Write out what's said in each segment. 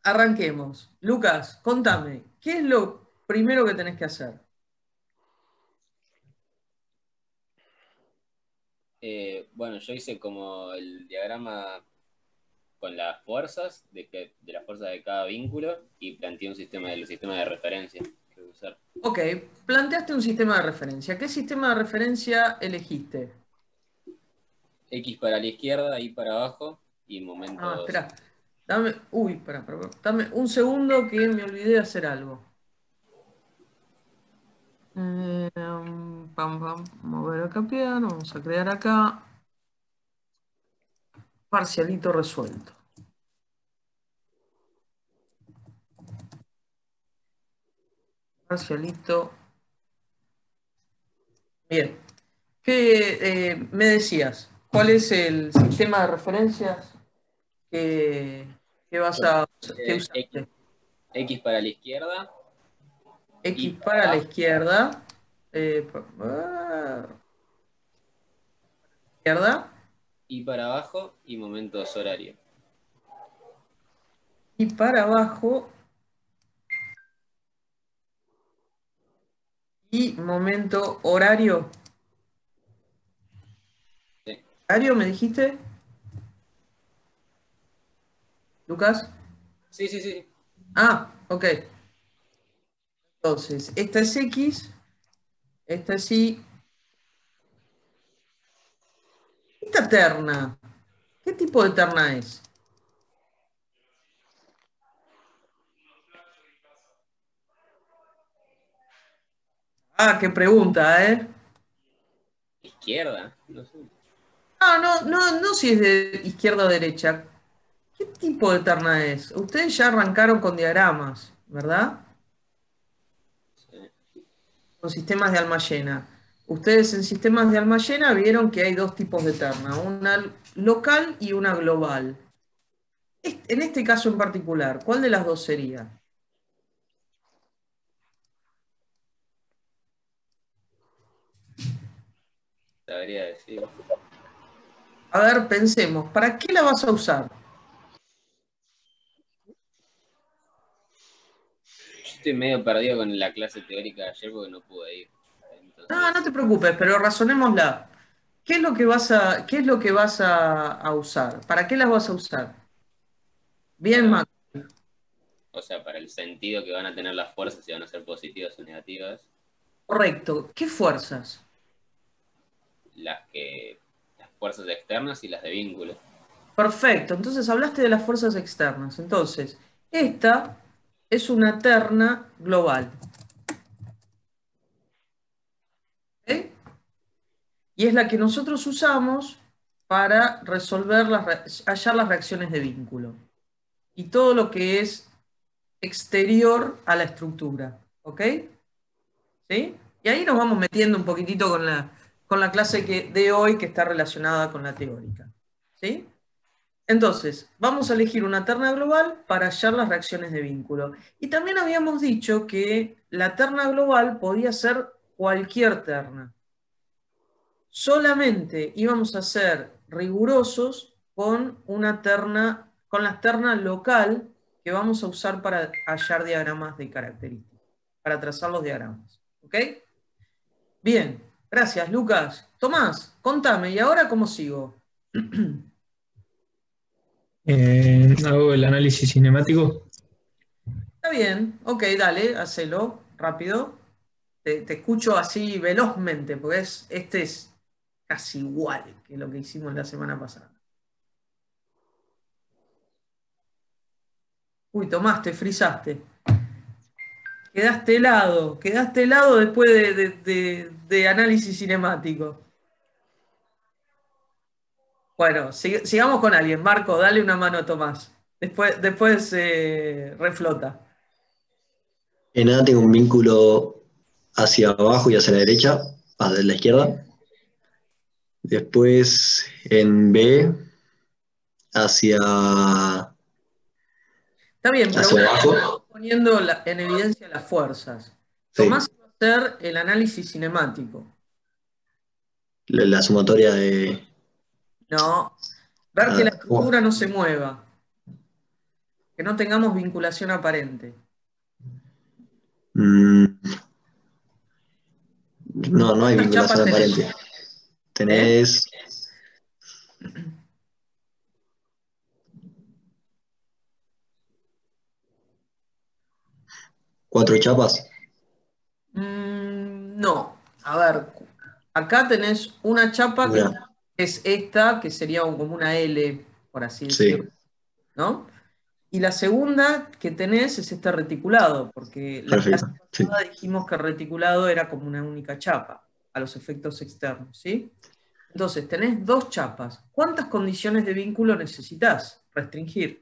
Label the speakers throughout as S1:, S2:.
S1: arranquemos. Lucas, contame, ¿qué es lo primero que tenés que hacer?
S2: Bueno, yo hice como el diagrama con las fuerzas de las fuerzas de cada vínculo y planteé el sistema de referencia que voy a usar.
S1: Ok, planteaste un sistema de referencia. ¿Qué sistema de referencia elegiste?
S2: X para la izquierda, Y para abajo y
S1: Ah,
S2: momentos.
S1: espera. Dame. Uy, espera. Dame un segundo que me olvidé de hacer algo. Mover acá piano, vamos a crear acá. Parcialito resuelto. Parcialito. Bien. Me decías? ¿Cuál es el sistema de referencias que, que vas
S2: Bueno,
S1: a que
S2: X,
S1: usaste?
S2: X para la izquierda, Y
S1: X
S2: para
S1: para la
S2: abajo,
S1: izquierda. Izquierda.
S2: Y para abajo y momentos horarios.
S1: Y para abajo. Y momento horario.
S2: Sí,
S1: ¿Horario me dijiste, Lucas?
S2: sí, sí, sí.
S1: Ah, ok. Entonces, esta es X, esta es Y. Esta terna, ¿qué tipo de terna es? Ah, qué pregunta, ¿eh?
S2: Izquierda, no sé.
S1: Ah, no si es de izquierda o derecha. ¿Qué tipo de terna es? Ustedes ya arrancaron con diagramas, ¿verdad?
S2: Sí.
S1: Con sistemas de Almayena. Ustedes en sistemas de Almayena vieron que hay dos tipos de terna, una local y una global. En este caso en particular, ¿cuál de las dos sería?
S2: Sabría decir. Yo
S1: A ver, pensemos, ¿para qué la vas a usar?
S2: estoy medio perdido con la clase teórica de ayer porque no pude ir.
S1: No, no
S2: Entonces,
S1: te preocupes, pero razonémosla. ¿Qué es lo que vas a usar? ¿Para qué las vas a usar? Bien,
S2: para,
S1: Mac,
S2: o sea, para el sentido que van a tener las fuerzas, si van a ser positivas o negativas,
S1: correcto. ¿Qué fuerzas?
S2: las fuerzas externas y las de vínculo.
S1: Perfecto, entonces hablaste de las fuerzas externas. Entonces, esta es una terna global. ¿Ok? Y es la que nosotros usamos para resolver hallar las reacciones de vínculo. Y todo lo que es exterior a la estructura. ¿Ok? ¿Sí? Y ahí nos vamos metiendo un poquitito con la clase de hoy que está relacionada con la teórica. ¿Sí? Entonces, vamos a elegir una terna global para hallar las reacciones de vínculo. Y también habíamos dicho que la terna global podía ser cualquier terna. Solamente íbamos a ser rigurosos con una terna, con la terna local que vamos a usar para hallar diagramas de características, para trazar los diagramas. ¿Ok? Bien, gracias, Lucas. Tomás, contame, ¿y ahora cómo sigo?
S3: Hago el análisis cinemático.
S1: Está bien, ok, dale, hacelo rápido. Te escucho así velozmente, porque este es casi igual que lo que hicimos la semana pasada. Uy, Tomás, te frisaste. Quedaste helado después de análisis cinemático. Bueno, sigamos con alguien. Marco, dale una mano a Tomás. Después reflota.
S4: En A tengo un vínculo hacia abajo y hacia la derecha, hacia la
S1: ¿Sí?
S4: izquierda. Después en B hacia,
S1: Está bien, pero
S4: hacia
S1: bueno,
S4: abajo.
S1: poniendo en evidencia las fuerzas. Tomás
S4: Sí,
S1: va a hacer el análisis cinemático.
S4: la sumatoria de...
S1: No, ver que la
S4: Bueno,
S1: estructura no se mueva. Que no tengamos vinculación aparente.
S4: Mm, no, no hay
S1: ¿Cuántas chapas
S4: vinculación
S1: tenés?
S4: aparente.
S1: ¿Eh?
S4: Tenés 4 chapas.
S1: No. A ver, acá tenés una chapa que
S4: Una,
S1: es esta, que sería como una L, por así decirlo,
S4: sí,
S1: ¿no? Y la segunda que tenés es este reticulado, porque la clase
S4: perfecto. Sí.
S1: pasada dijimos que el reticulado era como una única chapa a los efectos externos, ¿sí? Entonces, tenés dos chapas. ¿Cuántas condiciones de vínculo necesitas restringir?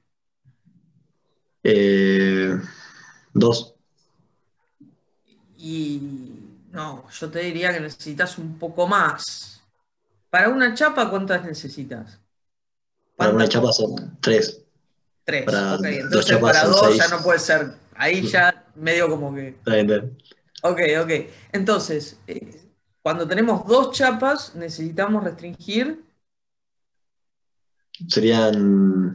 S4: 2.
S1: Y no, yo te diría que necesitas un poco más. Para una chapa, ¿cuántas necesitas?
S4: Para una
S1: ¿Cuántas?
S4: chapa son 3.
S1: Tres.
S4: Para
S1: Ok,
S4: 2
S1: entonces
S4: chapas
S1: para
S4: son
S1: dos ya
S4: 6.
S1: no puede ser. Ahí ya medio como que.
S4: Está bien, está bien.
S1: Ok, ok. Entonces, cuando tenemos dos chapas, necesitamos restringir.
S4: Serían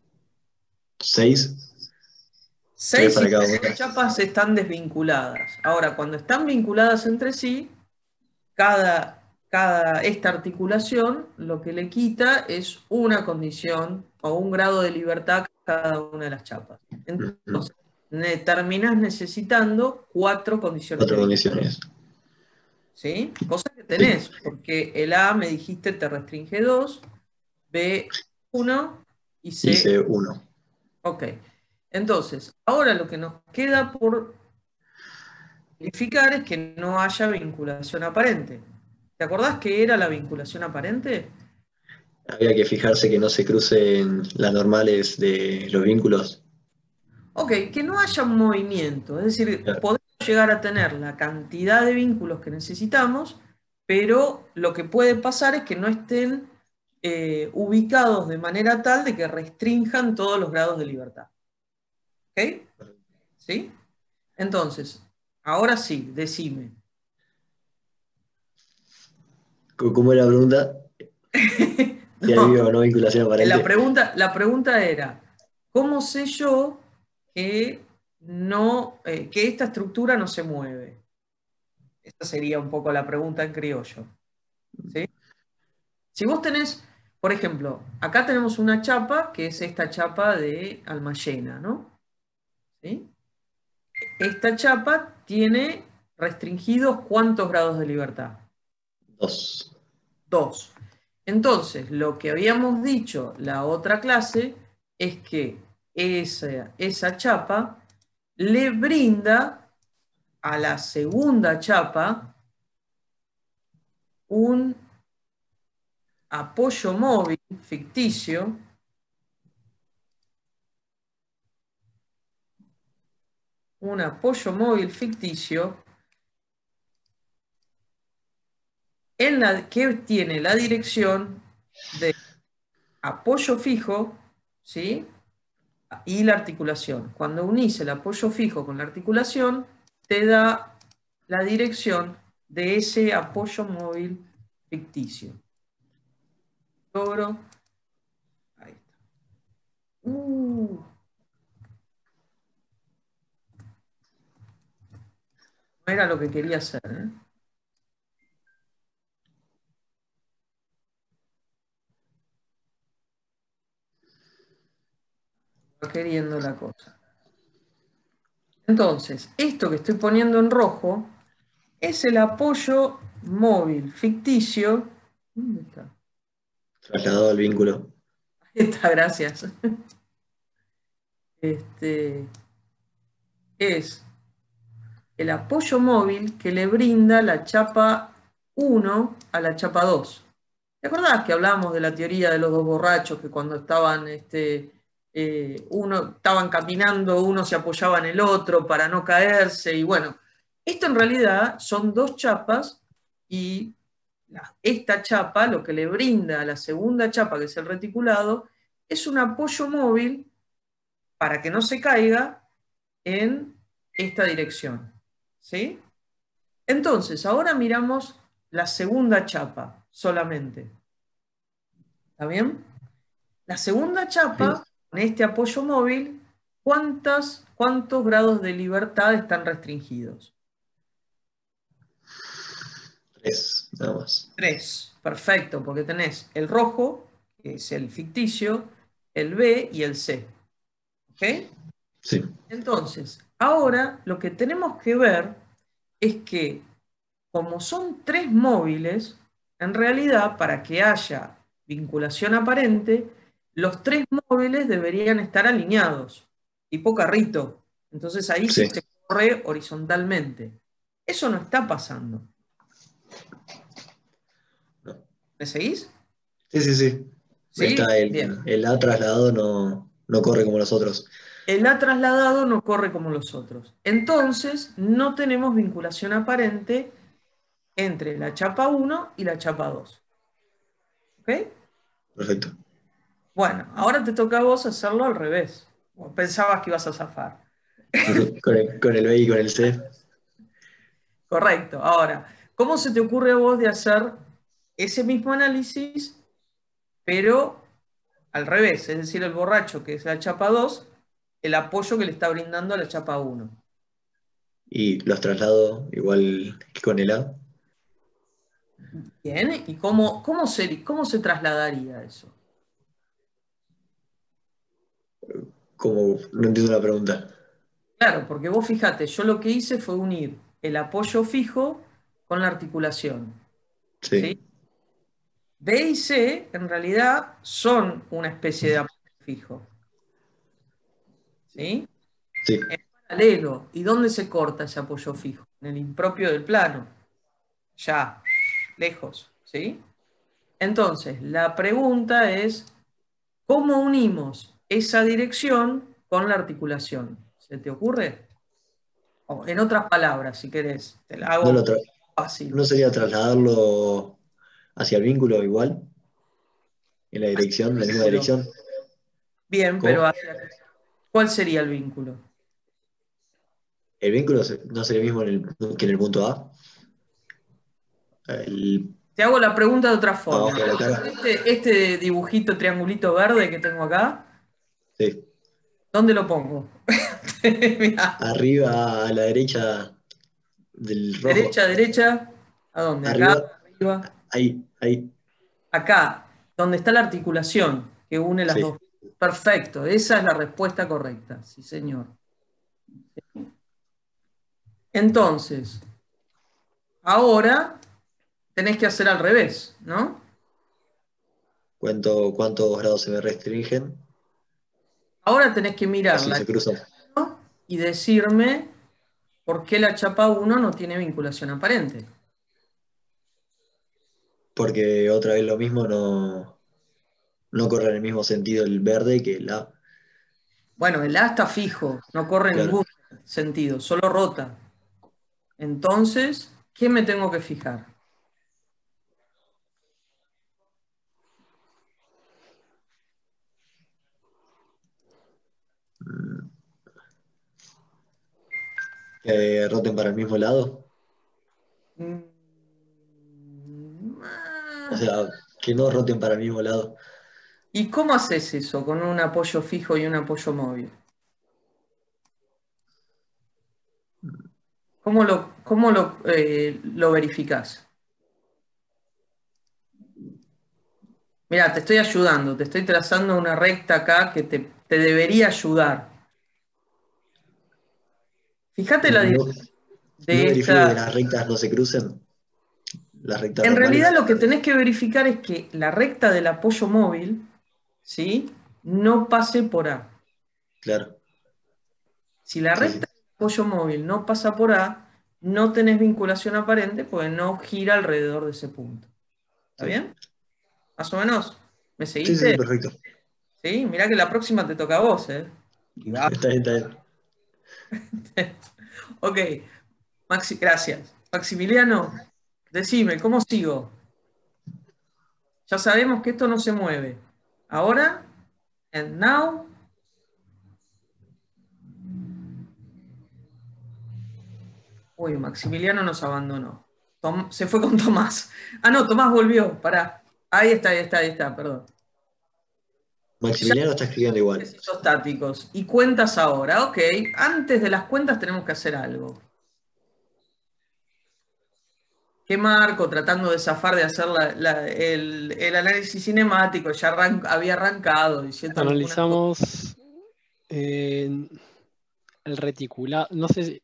S4: 6, 3
S1: Seis y
S4: para cada
S1: tres
S4: una.
S1: chapas están desvinculadas. Ahora, cuando están vinculadas entre sí, esta articulación lo que le quita es una condición o un grado de libertad a cada una de las chapas.
S4: Ujú.
S1: Entonces, terminás necesitando 4 condiciones de
S4: 4
S1: vínculo.
S4: condiciones.
S1: ¿Sí? Cosa que
S4: Sí.
S1: tenés, porque el A me dijiste te restringe 2, B 1 y C.
S4: Hice 1.
S1: Ok. Entonces, ahora lo que nos queda por verificar es que no haya vinculación aparente. ¿Te acordás qué era la vinculación aparente?
S4: Había que fijarse que no se crucen las normales de los vínculos.
S1: Ok, que no haya un movimiento, es decir,
S4: Claro.
S1: podemos llegar a tener la cantidad de vínculos que necesitamos, pero lo que puede pasar es que no estén ubicados de manera tal de que restrinjan todos los grados de libertad. ¿Ok? ¿Sí? Entonces, ahora sí, decime.
S4: ¿Cómo era la pregunta? Si
S1: No,
S4: había o no vinculación
S1: la
S4: aparente.
S1: pregunta era, ¿cómo sé yo que, no, que esta estructura no se mueve? Esa sería un poco la pregunta en criollo. ¿Sí? Si vos tenés, por ejemplo, acá tenemos una chapa que es esta chapa de Almayena, ¿no? ¿Sí? Esta chapa tiene restringidos ¿cuántos grados de libertad?
S4: 2.
S1: 2. Entonces, lo que habíamos dicho la otra clase es que esa chapa le brinda a la segunda chapa un apoyo móvil ficticio, que tiene la dirección de apoyo fijo, ¿sí? Y la articulación. Cuando unís el apoyo fijo con la articulación, te da la dirección de ese apoyo móvil ficticio. Logro. Ahí está. No era lo que quería hacer, ¿eh? Va queriendo la cosa. Entonces, esto que estoy poniendo en rojo es el apoyo móvil ficticio. ¿Dónde está?
S4: Trasladado al vínculo.
S1: Ahí está, gracias. Es el apoyo móvil que le brinda la chapa 1 a la chapa 2. ¿Te acordás que hablábamos de la teoría de los dos borrachos que cuando estaban, estaban caminando, uno se apoyaba en el otro para no caerse? Y bueno, esto en realidad son dos chapas y esta chapa lo que le brinda a la segunda chapa, que es el reticulado, es un apoyo móvil para que no se caiga en esta dirección. ¿Sí? Entonces, ahora miramos la segunda chapa solamente. ¿Está bien? La segunda
S4: Sí.
S1: chapa, con este apoyo móvil, ¿cuántos grados de libertad están restringidos?
S4: 3, nada más.
S1: 3, perfecto, porque tenés el rojo, que es el ficticio, el B y el C. ¿Ok?
S4: Sí,
S1: Entonces, ahora lo que tenemos que ver es que, como son 3 móviles, en realidad, para que haya vinculación aparente, los 3 móviles deberían estar alineados, tipo carrito. Entonces ahí sí
S4: sí.
S1: se corre horizontalmente. Eso no está pasando.
S4: No.
S1: ¿Me seguís?
S4: Sí, sí, sí.
S1: ¿Sí? Bien.
S4: El A trasladado no corre como los otros.
S1: El A trasladado no corre como los otros. Entonces, no tenemos vinculación aparente entre la chapa 1 y la chapa 2. ¿Ok?
S4: Perfecto.
S1: Bueno, ahora te toca a vos hacerlo al revés. O pensabas que ibas a zafar.
S4: Con el B y con el C.
S1: Correcto. Ahora, ¿cómo se te ocurre a vos de hacer ese mismo análisis, pero al revés? Es decir, el borracho, que es la chapa 2, el apoyo que le está brindando a la chapa 1.
S4: Y los traslado igual que con el A.
S1: Bien, ¿y cómo se trasladaría eso?
S4: Como, no entiendo la pregunta.
S1: Claro, porque vos fíjate, yo lo que hice fue unir el apoyo fijo con la articulación. ¿Sí?
S4: Sí,
S1: B y C en realidad son una especie de apoyo fijo. ¿Sí?
S4: sí.
S1: En paralelo. ¿Y dónde se corta ese apoyo fijo? En el impropio del plano. Ya, lejos. ¿Sí? Entonces, la pregunta es, ¿cómo unimos esa dirección con la articulación? ¿Se te ocurre? O, en otras palabras, si querés, te la
S4: No,
S1: hago fácil.
S4: no sería trasladarlo hacia el vínculo igual, en la dirección, en la misma
S1: Vínculo.
S4: dirección.
S1: Bien, pero
S4: ¿Cómo?
S1: ¿cuál sería el vínculo?
S4: ¿El vínculo no sería el mismo que en el punto A? El,
S1: Te hago la pregunta de otra forma.
S4: abajo de la cara.
S1: Este dibujito triangulito verde que tengo acá,
S4: Sí.
S1: ¿dónde lo pongo? Mirá,
S4: Arriba a la derecha del rojo.
S1: derecha, derecha. ¿A dónde? Acá,
S4: Arriba,
S1: arriba.
S4: ahí.
S1: Acá, donde está la articulación que une las
S4: Sí.
S1: dos. Perfecto, esa es la respuesta correcta. Sí, señor. Entonces, ahora tenés que hacer al revés, ¿no?
S4: ¿Cuántos grados se me restringen?
S1: Ahora tenés que
S4: O
S1: mirar
S4: si
S1: la
S4: se cruzan.
S1: chapa y decirme por qué la chapa 1 no tiene vinculación aparente.
S4: Porque otra vez lo mismo no corre en el mismo sentido el verde que el A.
S1: Bueno, el A está fijo, no corre en
S4: Claro.
S1: ningún sentido, solo rota. Entonces, ¿qué me tengo que fijar?
S4: Mm, Que roten para el mismo lado.
S1: Mm,
S4: O sea, que no roten para el mismo lado.
S1: ¿Y cómo haces eso con un apoyo fijo y un apoyo móvil? ¿Cómo lo verificás? Mira, te estoy ayudando, te estoy trazando una recta acá que te debería ayudar. Fíjate la
S4: No,
S1: dirección
S4: no
S1: de
S4: verifico que
S1: esta.
S4: las rectas no se crucen, las rectas
S1: En realidad
S4: normales.
S1: lo que tenés que verificar es que la recta del apoyo móvil, ¿sí?, no pase por A.
S4: Claro,
S1: Si la
S4: sí, sí.
S1: recta del apoyo móvil no pasa por A, no tenés vinculación aparente porque no gira alrededor de ese punto. ¿Está
S4: Sí,
S1: bien? Más o menos. ¿Me
S4: sí, sí,
S1: seguiste?
S4: perfecto.
S1: Sí, mirá que la próxima te toca a vos, ¿eh? Y va.
S4: Está bien, está bien.
S1: Ok, gracias. Maximiliano, decime, ¿cómo sigo? Ya sabemos que esto no se mueve. Ahora, and now. Uy, Maximiliano nos abandonó. Se fue con Tomás. Ah, no, Tomás volvió. Pará. Ahí está, perdón.
S4: Maximiliano está escribiendo igual.
S1: Isostáticos. Y cuentas ahora, ok. Antes de las cuentas tenemos que hacer algo. ¿Qué Marco, tratando de zafar de hacer el análisis cinemático, ya había arrancado diciendo algunas cosas?
S5: Analizamos el reticulado, no sé si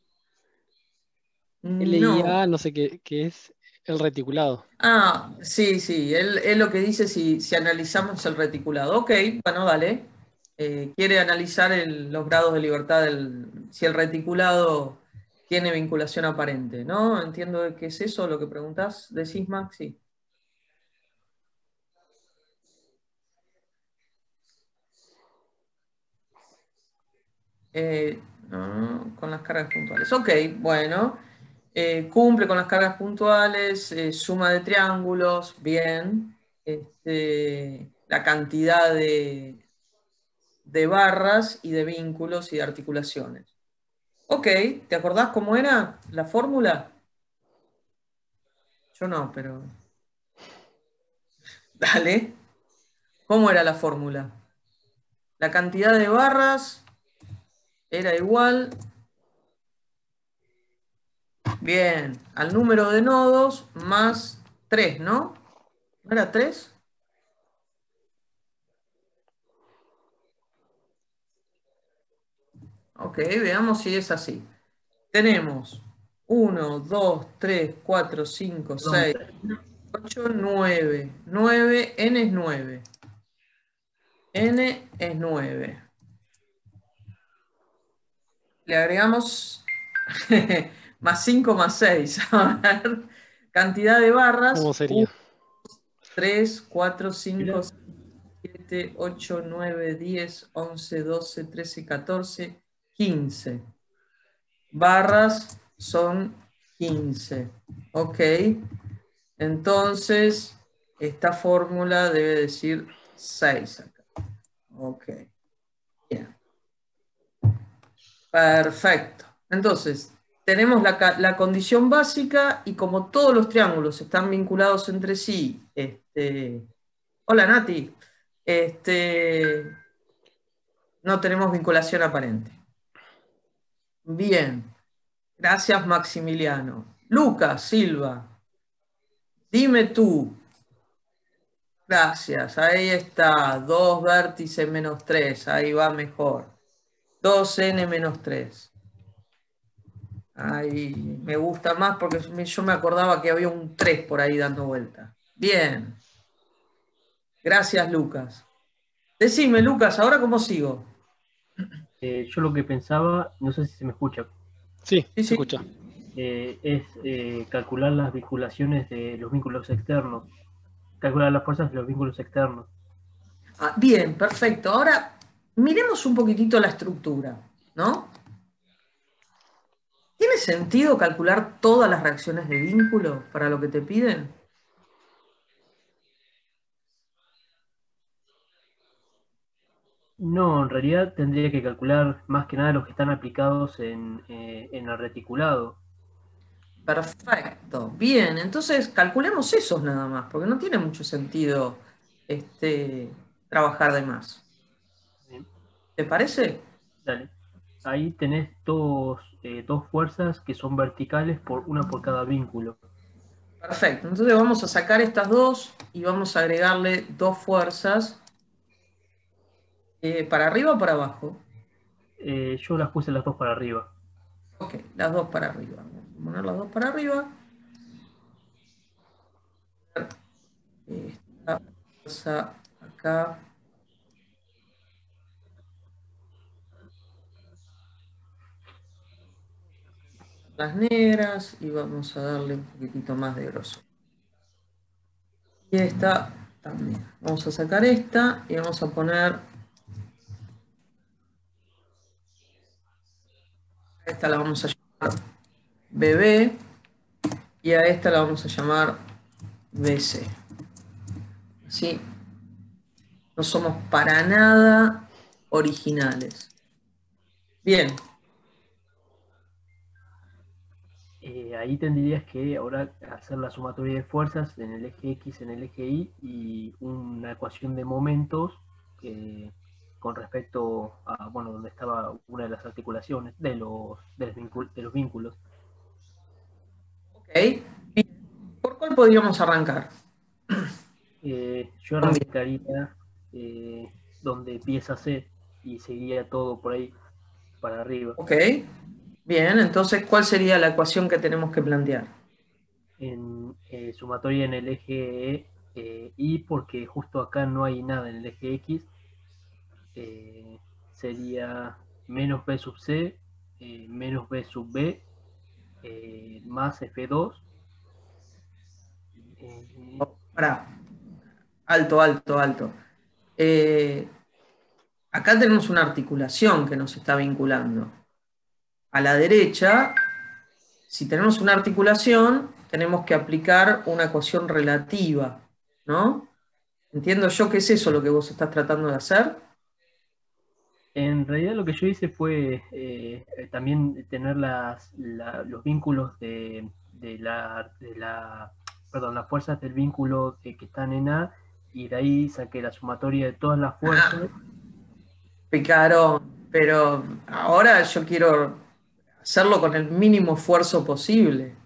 S1: No.
S5: LIA, no sé qué es el reticulado.
S1: Ah, sí, sí, él lo que dice si analizamos el reticulado. Ok, bueno, dale. Quiere analizar los grados de libertad si el reticulado tiene vinculación aparente, ¿no? Entiendo que es eso lo que preguntás, decís, Max, sí. Con las cargas puntuales. Ok, bueno. Cumple con las cargas puntuales, suma de triángulos, bien. La cantidad de barras y de vínculos y de articulaciones. Ok, ¿te acordás cómo era la fórmula? Yo no, pero... Dale. ¿Cómo era la fórmula? La cantidad de barras era igual, bien, al número de nodos más 3, ¿no? ¿No era 3? Ok, veamos si es así. Tenemos 1, 2, 3, 4, 5, 6, 8, 9. 9, n es 9. N es 9. Le agregamos más 5 más 6. A ver, cantidad de barras.
S5: ¿Cómo sería?
S1: 3, 4, 5, 6, 7, 8, 9, 10, 11, 12, 13, 14, 15. Barras son 15. Ok. Entonces, esta fórmula debe decir 6 acá. Ok. Bien. Perfecto. Entonces, tenemos la condición básica y como todos los triángulos están vinculados entre sí, hola Nati, no tenemos vinculación aparente. Bien. Gracias, Maximiliano. Lucas, Silva, dime tú. Gracias, ahí está. 2 vértices menos 3, ahí va mejor. 2n menos 3. Ahí me gusta más porque yo me acordaba que había un 3 por ahí dando vuelta. Bien. Gracias, Lucas. Decime, Lucas, ¿ahora cómo sigo?
S6: Yo lo que pensaba, no sé si se me escucha,
S5: Sí,
S1: Sí,
S5: se
S1: sí.
S5: escucha.
S6: es calcular las vinculaciones de los vínculos externos, calcular las fuerzas de los vínculos externos.
S1: Ah, bien, perfecto. Ahora miremos un poquitito la estructura, ¿no? ¿Tiene sentido calcular todas las reacciones de vínculo para lo que te piden?
S6: No, en realidad tendría que calcular más que nada los que están aplicados en el reticulado.
S1: Perfecto. Bien, entonces calculemos esos nada más, porque no tiene mucho sentido trabajar de más.
S6: Bien,
S1: ¿Te parece?
S6: dale. Ahí tenés dos fuerzas que son verticales, una por cada vínculo.
S1: Perfecto. Entonces vamos a sacar estas dos y vamos a agregarle dos fuerzas para arriba o para abajo.
S6: Yo las puse las dos para arriba.
S1: Ok, las dos para arriba. Vamos a poner las dos para arriba. Esta fuerza acá. Las negras y vamos a darle un poquitito más de grosor. Y esta también. Vamos a sacar esta y vamos a poner... A esta la vamos a llamar BB y a esta la vamos a llamar BC. Así no somos para nada originales. Bien.
S6: Ahí tendrías que ahora hacer la sumatoria de fuerzas en el eje X, en el eje Y y una ecuación de momentos con respecto a, bueno, donde estaba una de las articulaciones de los vínculos.
S1: Ok. Bien. ¿Por cuál podríamos arrancar?
S6: Yo arrancaría donde empieza C y seguiría todo por ahí para arriba.
S1: Ok. Bien, entonces, ¿cuál sería la ecuación que tenemos que plantear?
S6: En sumatoria en el eje Y, porque justo acá no hay nada en el eje X, sería menos B sub C, menos B sub B, más F2.
S1: Pará. Alto, alto, alto. Acá tenemos una articulación que nos está vinculando. A la derecha, si tenemos una articulación, tenemos que aplicar una ecuación relativa, ¿no? Entiendo yo que es eso lo que vos estás tratando de hacer.
S6: En realidad lo que yo hice fue también tener los vínculos perdón, las fuerzas del vínculo que están en A, y de ahí saqué la sumatoria de todas las fuerzas.
S1: Picaron, pero ahora yo quiero hacerlo con el mínimo esfuerzo posible.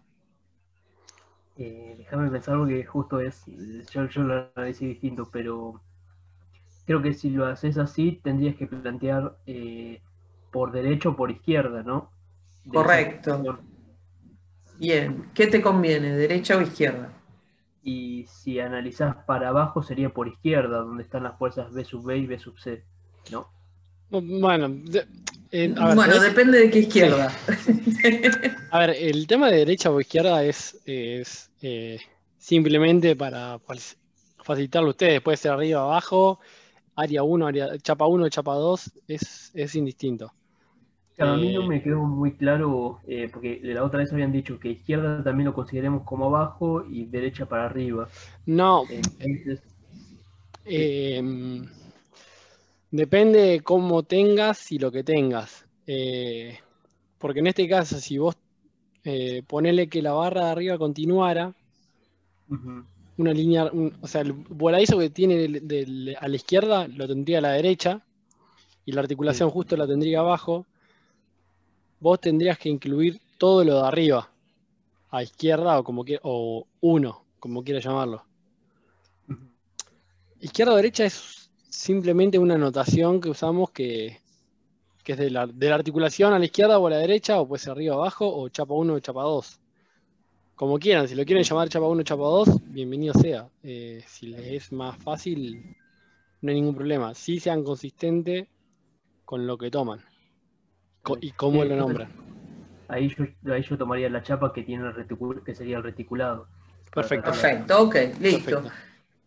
S6: Déjame pensar porque justo yo lo analicé distinto, pero creo que si lo haces así tendrías que plantear por derecha o por izquierda, ¿no? De esa
S1: Correcto.
S6: ecuación.
S1: Bien, ¿qué te conviene, derecha o izquierda?
S6: Y si analizás para abajo sería por izquierda, donde están las fuerzas B sub B y B sub C, ¿no?
S5: Bueno, a ver,
S1: Bueno,
S5: ¿sabés?
S1: depende de qué izquierda.
S5: A ver, el tema de derecha o izquierda es simplemente para facilitarlo a ustedes. Puede ser arriba, abajo, área 1, chapa 1, chapa 2, es indistinto.
S6: Claro, a mí no me quedó muy claro, porque la otra vez habían dicho que izquierda también lo consideremos como abajo y derecha para arriba.
S5: No,
S6: Entonces,
S5: depende de cómo tengas y lo que tengas. Porque en este caso, si vos ponele que la barra de arriba continuara,
S6: ujú,
S5: una línea, o sea, el voladizo que tiene a la izquierda lo tendría a la derecha y la articulación
S6: sí,
S5: justo la tendría abajo. Vos tendrías que incluir todo lo de arriba, a izquierda o uno, como quieras llamarlo.
S6: ujú.
S5: Izquierda o derecha es simplemente una notación que usamos que es de la articulación a la izquierda o a la derecha, o puede ser arriba o abajo, o chapa 1 o chapa 2. Como quieran, si lo quieren llamar chapa 1 o chapa 2, bienvenido sea. Si les es más fácil, no hay ningún problema. Sí sean consistentes con lo que toman y cómo lo
S6: Entonces,
S5: nombran.
S6: ahí yo tomaría la chapa que tiene que sería el reticulado.
S5: Perfecto.
S1: Perfecto, ok, listo.
S5: Perfecto.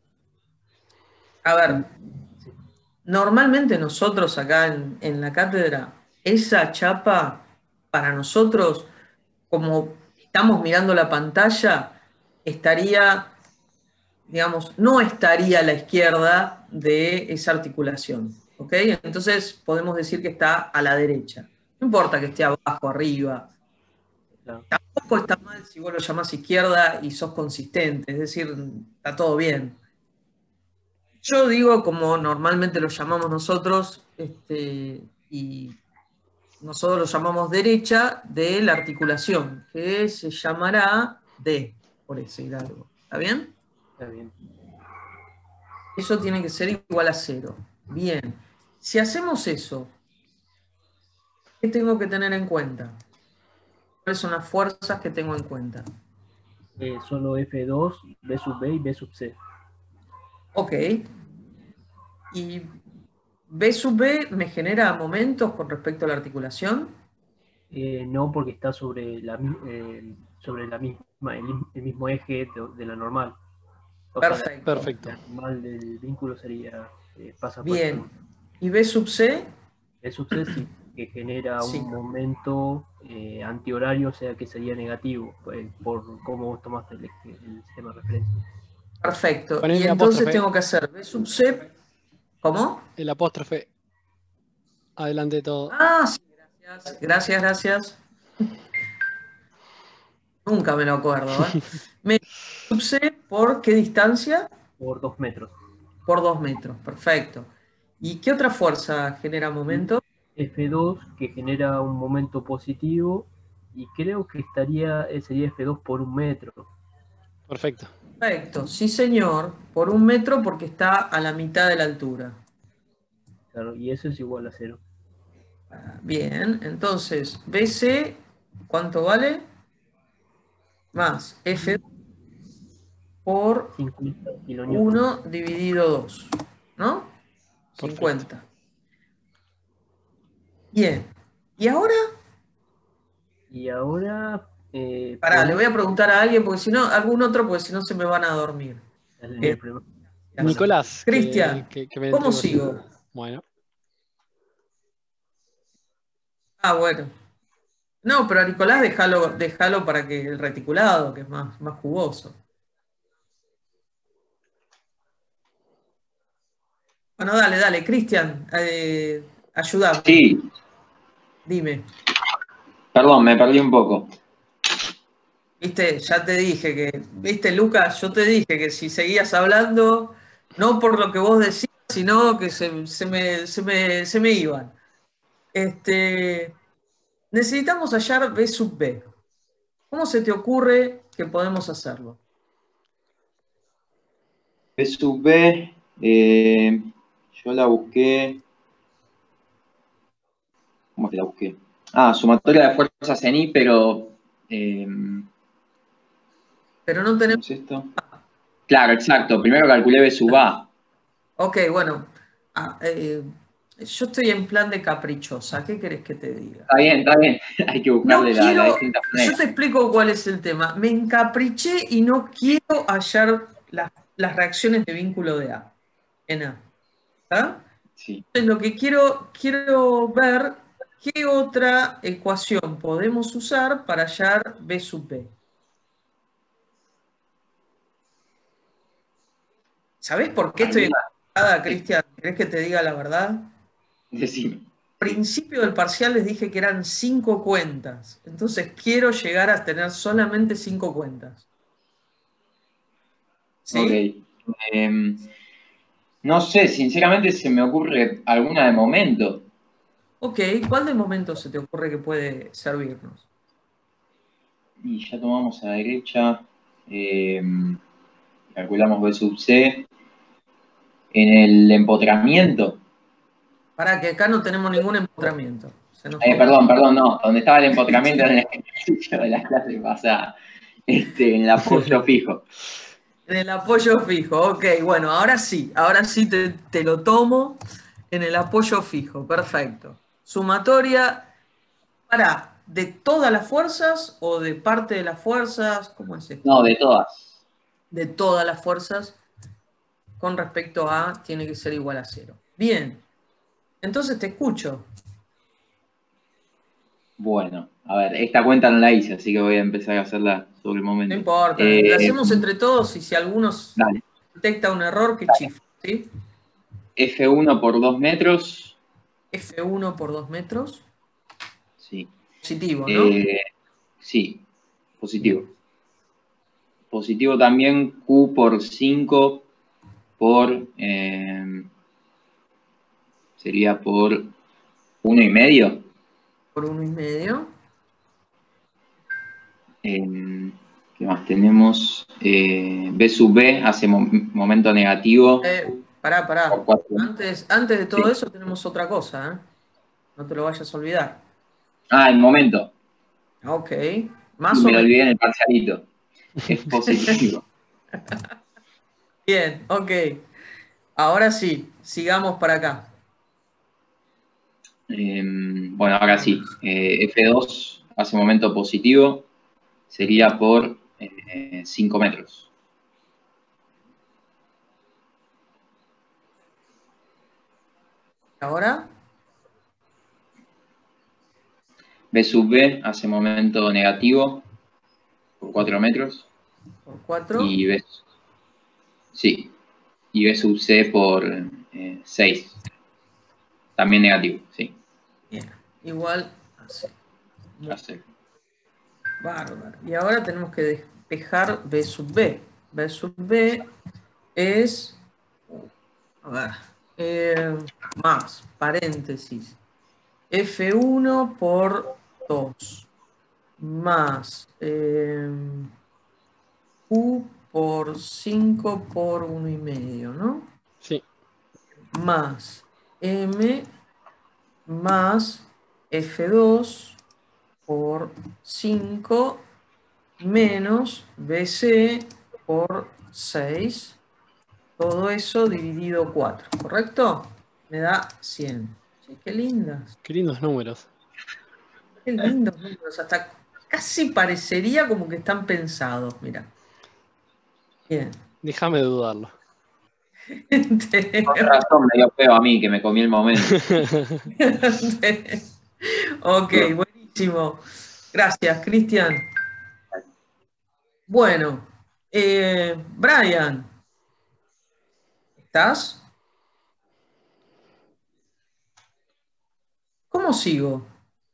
S1: A ver,
S6: Sí.
S1: normalmente nosotros acá en la cátedra, esa chapa, para nosotros, como estamos mirando la pantalla, estaría, digamos, no estaría a la izquierda de esa articulación, ¿ok? Entonces podemos decir que está a la derecha. No importa que esté abajo, arriba.
S6: Claro.
S1: Tampoco está mal si vos lo llamás izquierda y sos consistente, es decir, está todo bien. Yo digo como normalmente lo llamamos nosotros, y nosotros lo llamamos derecha de la articulación, que se llamará D, por decir algo. ¿Está bien?
S6: Está bien.
S1: Eso tiene que ser igual a 0. Bien. Si hacemos eso, ¿qué tengo que tener en cuenta? ¿Cuáles son las fuerzas que tengo en cuenta?
S6: Solo F2, B sub B y B sub C.
S1: Ok. ¿Y B sub B me genera momentos con respecto a la articulación?
S6: No, porque está sobre la misma, el mismo eje de la normal. O
S1: Perfecto.
S6: sea,
S5: Perfecto.
S6: la normal del vínculo sería, pasa por
S1: Bien. ¿Y B sub C?
S6: el subcesi, que genera
S1: Sí.
S6: un momento antihorario, o sea que sería negativo, por cómo vos tomaste el sistema de referencia.
S1: Perfecto.
S5: Ponele
S1: Y entonces
S5: apóstrofe.
S1: tengo que hacer B sub C. ¿Cómo?
S5: El apóstrofe adelante de todo.
S1: Ah, sí, gracias. Gracias, gracias. Nunca me lo acuerdo, ¿eh? Me sub C por qué distancia?
S6: Por 2 metros.
S1: Por 2 metros. Perfecto. ¿Y qué otra fuerza genera momento?
S6: F2, que genera un momento positivo, y creo que sería F2 por 1 metro.
S5: Perfecto.
S1: Perfecto, sí señor, por 1 metro porque está a la mitad de la altura.
S6: Claro, y eso es igual a 0.
S1: Bien, entonces, BC, ¿cuánto vale? Más F por
S6: 50 kilonewtons.
S1: 1 dividido 2, ¿no?
S5: Perfecto.
S1: 50. Bien, ¿y ahora?
S6: Y ahora...
S1: Pará, le voy a preguntar a alguien, porque si no, algún otro, porque si no se me van a dormir.
S5: Nicolás,
S1: Cristian,
S5: que me
S1: ¿cómo
S5: entregó.
S1: sigo?
S5: Bueno,
S1: Ah, bueno. No, pero a Nicolás déjalo para que el reticulado, que es más jugoso. Bueno, dale, Cristian, ayúdame,
S7: Sí,
S1: dime.
S7: perdón, me perdí un poco.
S1: Viste, ya te dije que, viste, Lucas, yo te dije que si seguías hablando, no por lo que vos decías, sino que se me iban. Necesitamos hallar B sub B. ¿Cómo se te ocurre que podemos hacerlo?
S7: B sub B, yo la busqué. ¿Cómo que la busqué? Ah, sumatoria de fuerzas en I, pero.
S1: Pero no
S7: ¿Cómo
S1: tenemos...
S7: es esto? Claro, exacto. Primero calculé B sub A.
S1: Ok, bueno. Yo estoy en plan de caprichosa. ¿Qué querés que te diga?
S7: Está bien. Hay que
S1: No
S7: buscarle la
S1: quiero...
S7: distintas
S1: Yo
S7: maneras.
S1: te explico cuál es el tema. Me encapriché y no quiero hallar las reacciones de vínculo de A en A. ¿Está?
S7: Sí.
S1: Entonces, lo que quiero ver, ¿qué otra ecuación podemos usar para hallar B sub B? ¿Sabés por qué estoy enojada, Cristian? ¿Querés que te diga la verdad?
S7: Decime.
S1: Principio del parcial les dije que eran 5 cuentas. Entonces quiero llegar a tener solamente 5 cuentas. ¿Sí?
S7: Ok. No sé, sinceramente se me ocurre alguna de momento.
S1: Ok, ¿cuál de momentos se te ocurre que puede servirnos?
S7: Y ya tomamos a la derecha. Calculamos B sub C. En el empotramiento.
S1: Para que acá no tenemos ningún empotramiento. Se nos complicó.
S7: Perdón, no. Donde estaba el empotramiento en el ejercicio de la clase pasada. En el apoyo fijo.
S1: En el apoyo fijo, ok, bueno, ahora sí te lo tomo en el apoyo fijo, perfecto. Sumatoria, ¿de todas las fuerzas o de parte de las fuerzas? ¿Cómo es esto?
S7: No, de todas.
S1: De todas las fuerzas con respecto a tiene que ser igual a 0. Bien, entonces te escucho.
S7: Bueno, a ver, esta cuenta no la hice, así que voy a empezar a hacerla sobre el momento.
S1: No importa, la hacemos entre todos y si algunos
S7: Dale.
S1: detecta un error, que chifle, ¿sí?
S7: F1 por 2 metros.
S1: F1 por 2 metros.
S7: Sí.
S1: Positivo, ¿no?
S7: Sí, positivo. Positivo también Q por 5 por... sería por 1,5.
S1: Por 1,5.
S7: ¿Qué más tenemos? B sub B hace momento negativo.
S1: Pará.
S7: Por 4.
S1: Antes de todo
S7: Sí.
S1: eso tenemos otra cosa, ¿eh? No te lo vayas a olvidar.
S7: Ah, el momento.
S1: Ok. Más
S7: Me
S1: o
S7: lo
S1: menos.
S7: olvidé en el parcialito. Es positivo.
S1: Bien, ok. Ahora sí, sigamos para acá.
S7: Bueno, ahora sí. F2 hace momento positivo. Sería por 5 metros.
S1: Ahora,
S7: B sub B hace momento negativo por 4 metros.
S1: por 4.
S7: Y B, sí. Y B sub C por 6. También negativo, sí.
S1: Bien, igual a 0.
S7: Ya sé.
S1: Bárbaro. Y ahora tenemos que despejar B sub B. B sub B es... A ver, más, paréntesis, F1 por 2, más Q por 5 por 1,5, ¿no?
S5: Sí.
S1: Más M más F2 por 5 menos BC por 6. Todo eso dividido 4, ¿correcto? Me da 100. Sí, qué lindas.
S5: Qué lindos números.
S1: Qué lindos números. Hasta casi parecería como que están pensados, mira. Bien.
S5: Déjame dudarlo.
S7: Con razón me dio feo a mí, que me comí el momento.
S1: Ok, buenísimo. Gracias, Cristian. Bueno, Brian, ¿estás? ¿Cómo sigo?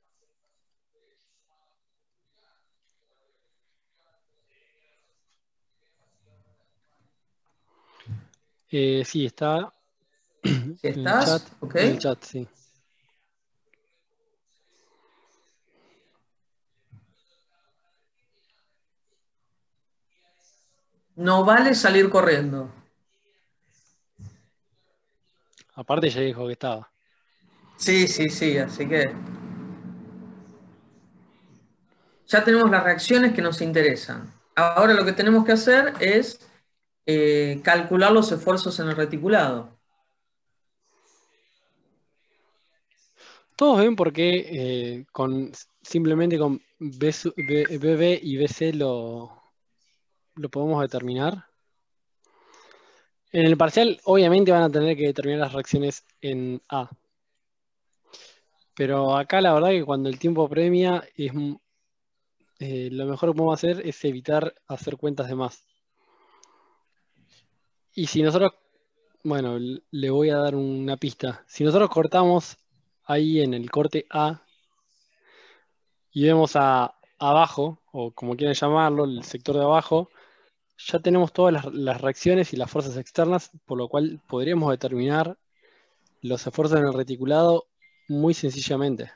S5: Sí, está
S1: Si
S5: en el chat.
S1: estás, ok.
S5: En el chat, sí.
S1: No vale salir corriendo.
S5: Aparte ya dijo que estaba.
S1: Sí, así que ya tenemos las reacciones que nos interesan. Ahora lo que tenemos que hacer es calcular los esfuerzos en el reticulado.
S5: Todos ven por qué simplemente con BB y BC lo podemos determinar. En el parcial, obviamente, van a tener que determinar las reacciones en A. Pero acá la verdad que cuando el tiempo apremia, lo mejor que podemos hacer es evitar hacer cuentas de más. Y si nosotros, bueno, le voy a dar una pista. Si nosotros cortamos ahí en el corte A y vemos abajo, o como quieran llamarlo, el sector de abajo, ya tenemos todas las reacciones y las fuerzas externas, por lo cual podríamos determinar los esfuerzos en el reticulado muy sencillamente.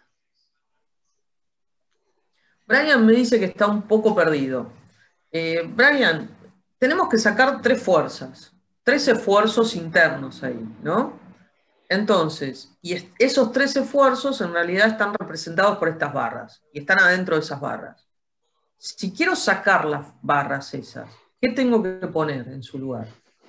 S1: Brian me dice que está un poco perdido. Brian, tenemos que sacar 3 fuerzas, 3 esfuerzos internos ahí, ¿no? Entonces, y esos 3 esfuerzos en realidad están representados por estas barras y están adentro de esas barras. Si quiero sacar las barras esas, ¿qué tengo que poner en su lugar?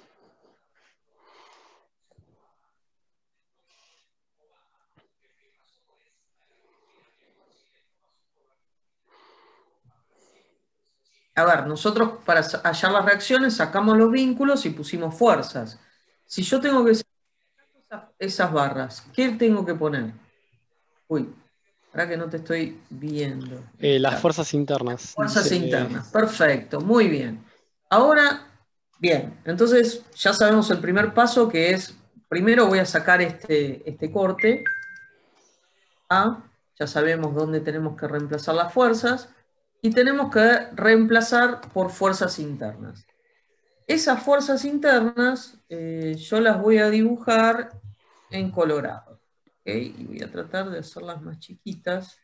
S1: A ver, nosotros para hallar las reacciones sacamos los vínculos y pusimos fuerzas. Si yo tengo que sacar esas barras, ¿qué tengo que poner? Uy, ahora que no te estoy viendo.
S5: Las fuerzas internas.
S1: Fuerzas
S5: Dice,
S1: internas, perfecto, muy bien. Ahora, bien, entonces ya sabemos el primer paso que es, primero voy a sacar este corte A, ya sabemos dónde tenemos que reemplazar las fuerzas, y tenemos que reemplazar por fuerzas internas. Esas fuerzas internas yo las voy a dibujar en colorado. ¿Okay? Y voy a tratar de hacerlas más chiquitas.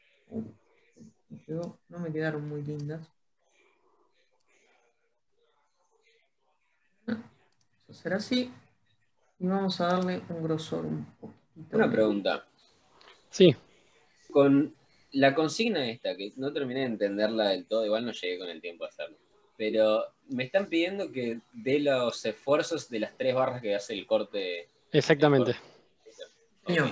S1: No me quedaron muy lindas. Vamos a hacer así. Y vamos a darle un grosor un poquito.
S2: Una pregunta.
S5: Sí.
S2: Con la consigna esta, que no terminé de entenderla del todo, igual no llegué con el tiempo a hacerlo. Pero me están pidiendo que dé los esfuerzos de las 3 barras que hace el corte.
S5: Exactamente.
S1: Señor.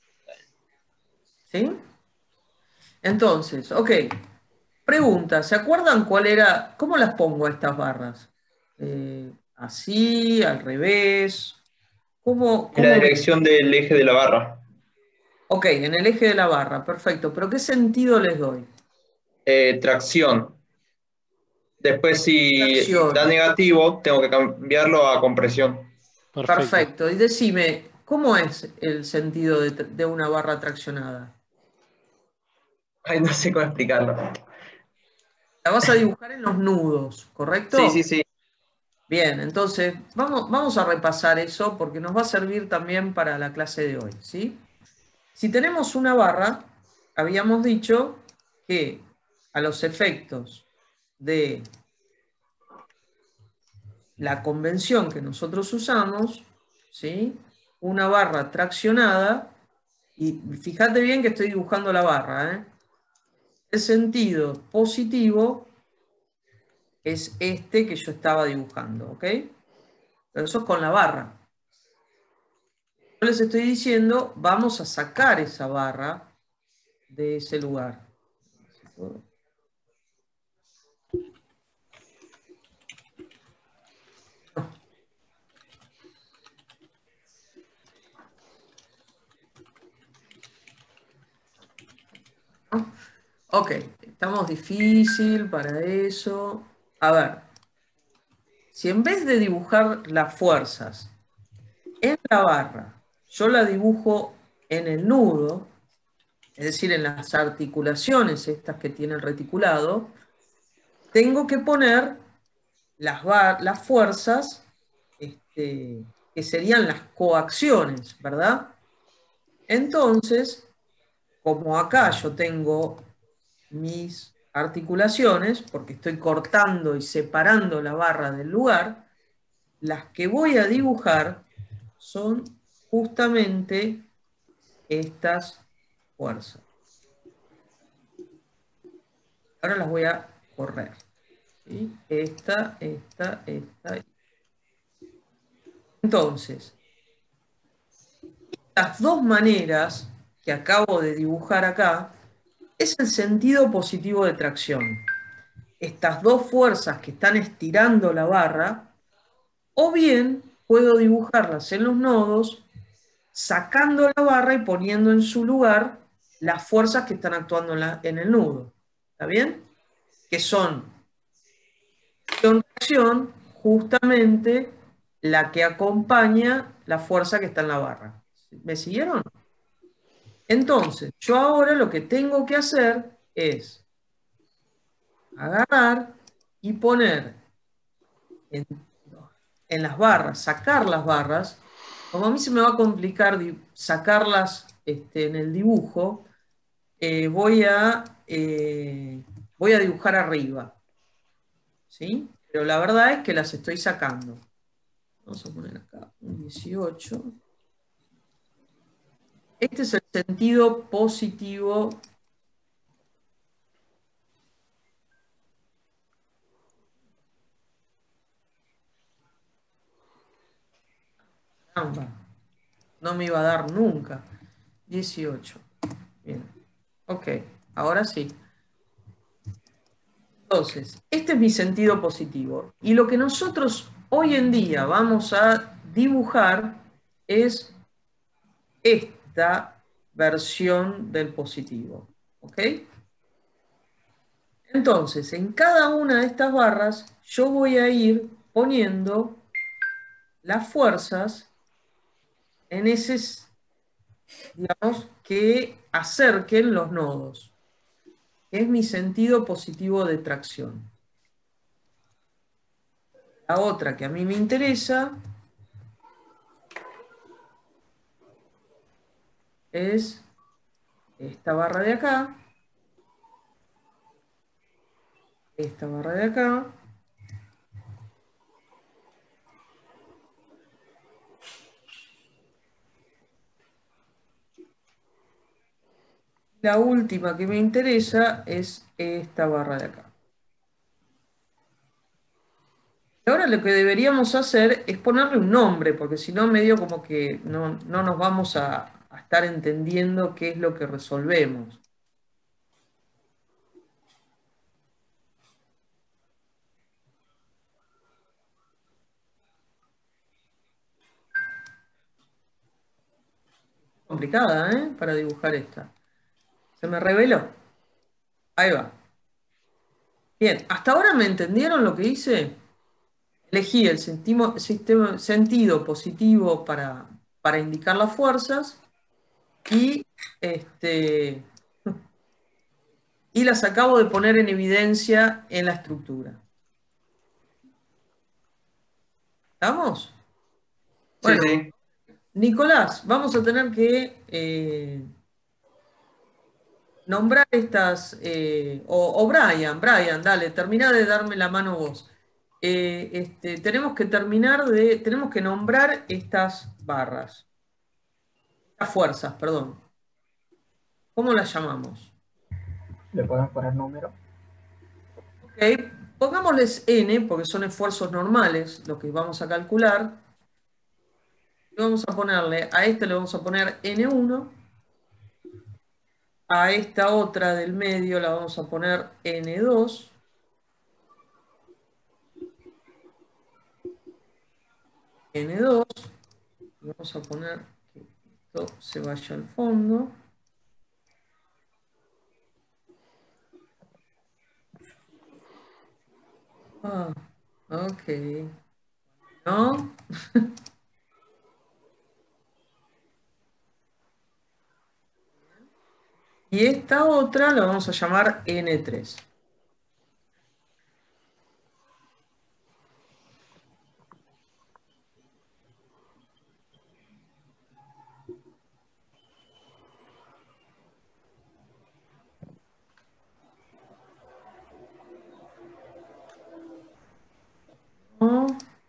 S1: ¿Sí? Entonces, ok. Pregunta, ¿se acuerdan cuál era? ¿Cómo las pongo a estas barras? ¿Así? ¿Al revés? ¿Cómo
S8: En la dirección del eje de la barra.
S1: Ok, en el eje de la barra, perfecto. ¿Pero qué sentido les doy?
S8: Tracción. Después, si
S1: Tracción.
S8: da negativo, tengo que cambiarlo a compresión.
S1: Perfecto. Y decime, ¿cómo es el sentido de una barra traccionada?
S8: Ay, no sé cómo explicarlo.
S1: La vas a dibujar en los nudos, ¿correcto?
S8: Sí.
S1: Bien, entonces vamos a repasar eso porque nos va a servir también para la clase de hoy, ¿sí? Si tenemos una barra, habíamos dicho que a los efectos de la convención que nosotros usamos, ¿sí? Una barra traccionada, y fíjate bien que estoy dibujando la barra, ¿eh? El sentido positivo es este que yo estaba dibujando, ¿ok? Pero eso es con la barra. Yo les estoy diciendo, vamos a sacar esa barra de ese lugar. Ok, estamos difícil para eso. A ver, si en vez de dibujar las fuerzas en la barra, yo la dibujo en el nudo, es decir, en las articulaciones estas que tiene el reticulado, tengo que poner las fuerzas que serían las coacciones, ¿verdad? Entonces, como acá yo tengo mis articulaciones, porque estoy cortando y separando la barra del lugar, las que voy a dibujar son justamente estas fuerzas. Ahora las voy a correr. ¿Sí? Esta. Entonces, estas dos maneras que acabo de dibujar acá es el sentido positivo de tracción. Estas dos fuerzas que están estirando la barra, o bien puedo dibujarlas en los nodos, sacando la barra y poniendo en su lugar las fuerzas que están actuando en el nudo. ¿Está bien? Que son acción justamente la que acompaña la fuerza que está en la barra. ¿Me siguieron? Entonces, yo ahora lo que tengo que hacer es agarrar y poner en las barras, sacar las barras. Como a mí se me va a complicar sacarlas en el dibujo, voy a dibujar arriba. ¿Sí? Pero la verdad es que las estoy sacando. Vamos a poner acá un 18. Este es el sentido positivo . No me iba a dar nunca. 18. Bien. Ok, ahora sí. Entonces, este es mi sentido positivo. Y lo que nosotros hoy en día vamos a dibujar es esta versión del positivo. ¿Ok? Entonces, en cada una de estas barras, yo voy a ir poniendo las fuerzas en ese, digamos, que acerquen los nodos. Es mi sentido positivo de tracción. La otra que a mí me interesa es esta barra de acá, esta barra de acá, la última que me interesa es esta barra de acá. Ahora lo que deberíamos hacer es ponerle un nombre, porque si no medio como que no nos vamos a estar entendiendo qué es lo que resolvemos. Complicada, ¿eh? Para dibujar esta. Se me reveló. Ahí va. Bien, ¿hasta ahora me entendieron lo que hice? Elegí el sentido positivo para indicar las fuerzas y, y las acabo de poner en evidencia en la estructura. ¿Estamos?
S8: Sí,
S1: Bueno,
S8: sí.
S1: Nicolás, vamos a tener que nombrar estas, o Brian, dale, termina de darme la mano vos. Tenemos que nombrar estas barras, estas fuerzas, perdón. ¿Cómo las llamamos?
S9: ¿Le podemos poner número?
S1: Ok, pongámosles N, porque son esfuerzos normales, lo que vamos a calcular. Y vamos a ponerle, a este le vamos a poner N1, a esta otra del medio la vamos a poner N2, N2, y vamos a poner que esto se vaya al fondo. Ah, ok. ¿No? Y esta otra la vamos a llamar N3. ¿No?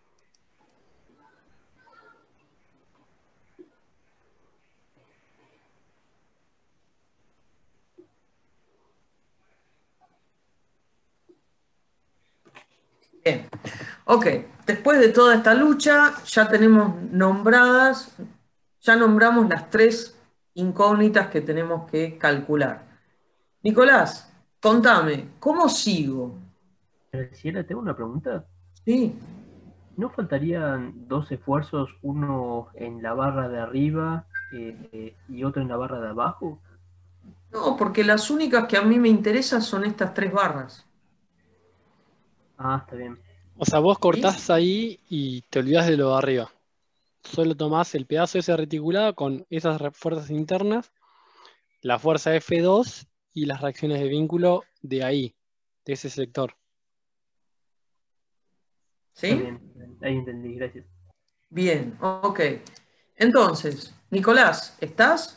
S1: Bien. Ok, después de toda esta lucha, ya tenemos nombradas, ya nombramos las 3 incógnitas que tenemos que calcular. Nicolás, contame, ¿cómo sigo?
S6: Graciela, tengo una pregunta.
S1: Sí.
S6: ¿No faltarían 2 esfuerzos, uno en la barra de arriba y otro en la barra de abajo?
S1: No, porque las únicas que a mí me interesan son estas 3 barras.
S6: Ah, está bien.
S5: O sea, vos cortás ahí y te olvidás de lo de arriba. Solo tomás el pedazo ese reticulado con esas fuerzas internas, la fuerza F2 y las reacciones de vínculo de ahí, de ese sector.
S6: Está
S1: ¿Sí?
S6: bien, ahí entendí, gracias.
S1: Bien, ok. Entonces, Nicolás, ¿estás?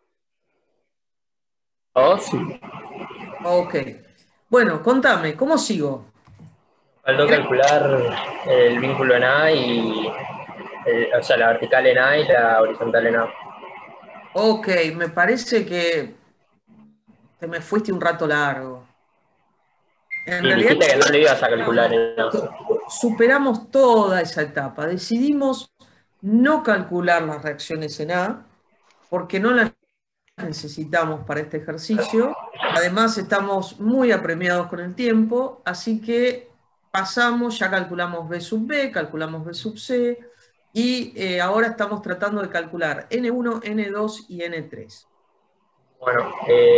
S8: Oh, sí.
S1: Ok. Bueno, contame, ¿cómo sigo?
S9: Faltó calcular el vínculo en A y, o sea, la vertical en A y la horizontal en A.
S1: Ok, me parece que te me fuiste un rato largo. En
S9: Y
S1: realidad,
S9: dijiste que no le ibas a calcular en A.
S1: superamos toda esa etapa. Decidimos no calcular las reacciones en A, porque no las necesitamos para este ejercicio. Además, estamos muy apremiados con el tiempo, así que pasamos, ya calculamos B sub B, calculamos B sub C, y ahora estamos tratando de calcular N1, N2 y N3.
S9: Bueno,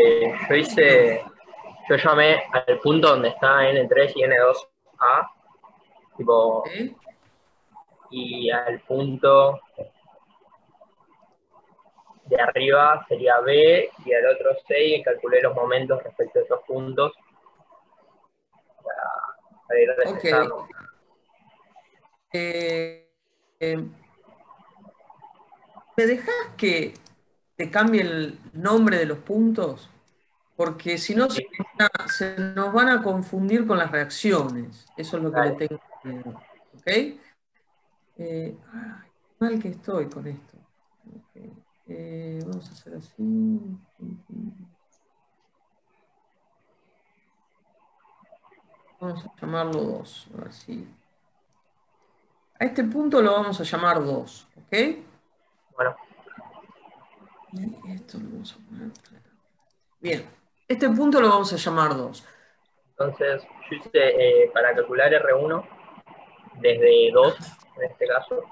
S9: yo llamé al punto donde está N3 y N2A, tipo,
S1: ¿Sí?
S9: y al punto de arriba sería B y al otro C, y calculé los momentos respecto a esos puntos para ir
S1: Ok.
S9: despejando.
S1: Eh, eh, ¿Me dejas que te cambie el nombre de los puntos? Porque si no
S9: Sí,
S1: se nos van a confundir con las reacciones. Eso es lo que le
S9: dale.
S1: tengo miedo. ¿Ok? Ay, mal que estoy con esto. Ok. Vamos a hacer así. Vamos a llamarlo 2. A ver si. A este punto lo vamos a llamar 2. ¿Ok?
S9: Bueno,
S1: Y esto lo vamos a poner. Bien. Este punto lo vamos a llamar 2.
S9: entonces yo hice para calcular R1 desde 2, en este caso.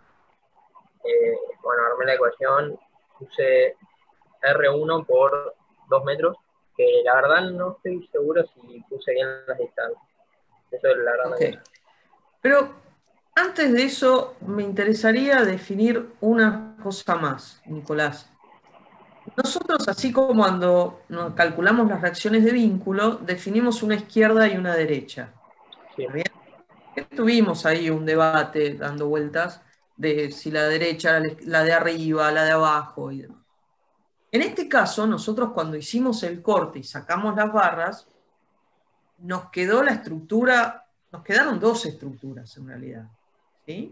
S9: Bueno, armé la ecuación, puse R1 por 2 metros, que la verdad no estoy seguro si puse bien las distancias. Eso es la verdad.
S1: Ok. Pero antes de eso, me interesaría definir una cosa más, Nicolás. Nosotros, así como cuando nos calculamos las reacciones de vínculo, definimos una izquierda y una derecha.
S9: Sí.
S1: ¿Bien? Tuvimos ahí un debate dando vueltas de si la derecha era la de arriba, la de abajo y demás. En este caso, nosotros cuando hicimos el corte y sacamos las barras, nos quedó la estructura, nos quedaron dos estructuras en realidad. ¿Sí?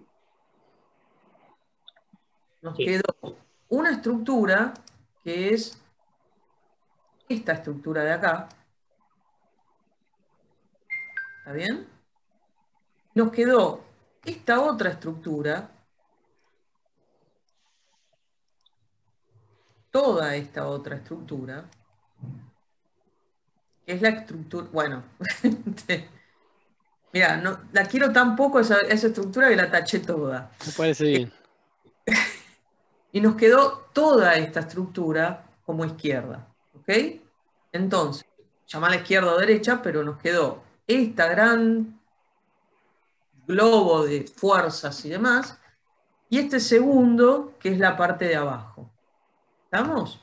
S1: Nos quedó una estructura que es esta estructura de acá. ¿Está bien? Nos quedó esta otra estructura, toda esta otra estructura, que es la estructura, bueno, mira, no, la quiero tan poco esa estructura que la taché toda.
S5: Me parece bien.
S1: Y nos quedó toda esta estructura como izquierda, ¿ok? Entonces, llamala izquierda o derecha, pero nos quedó esta gran globo de fuerzas y demás, y este segundo, que es la parte de abajo. ¿Estamos?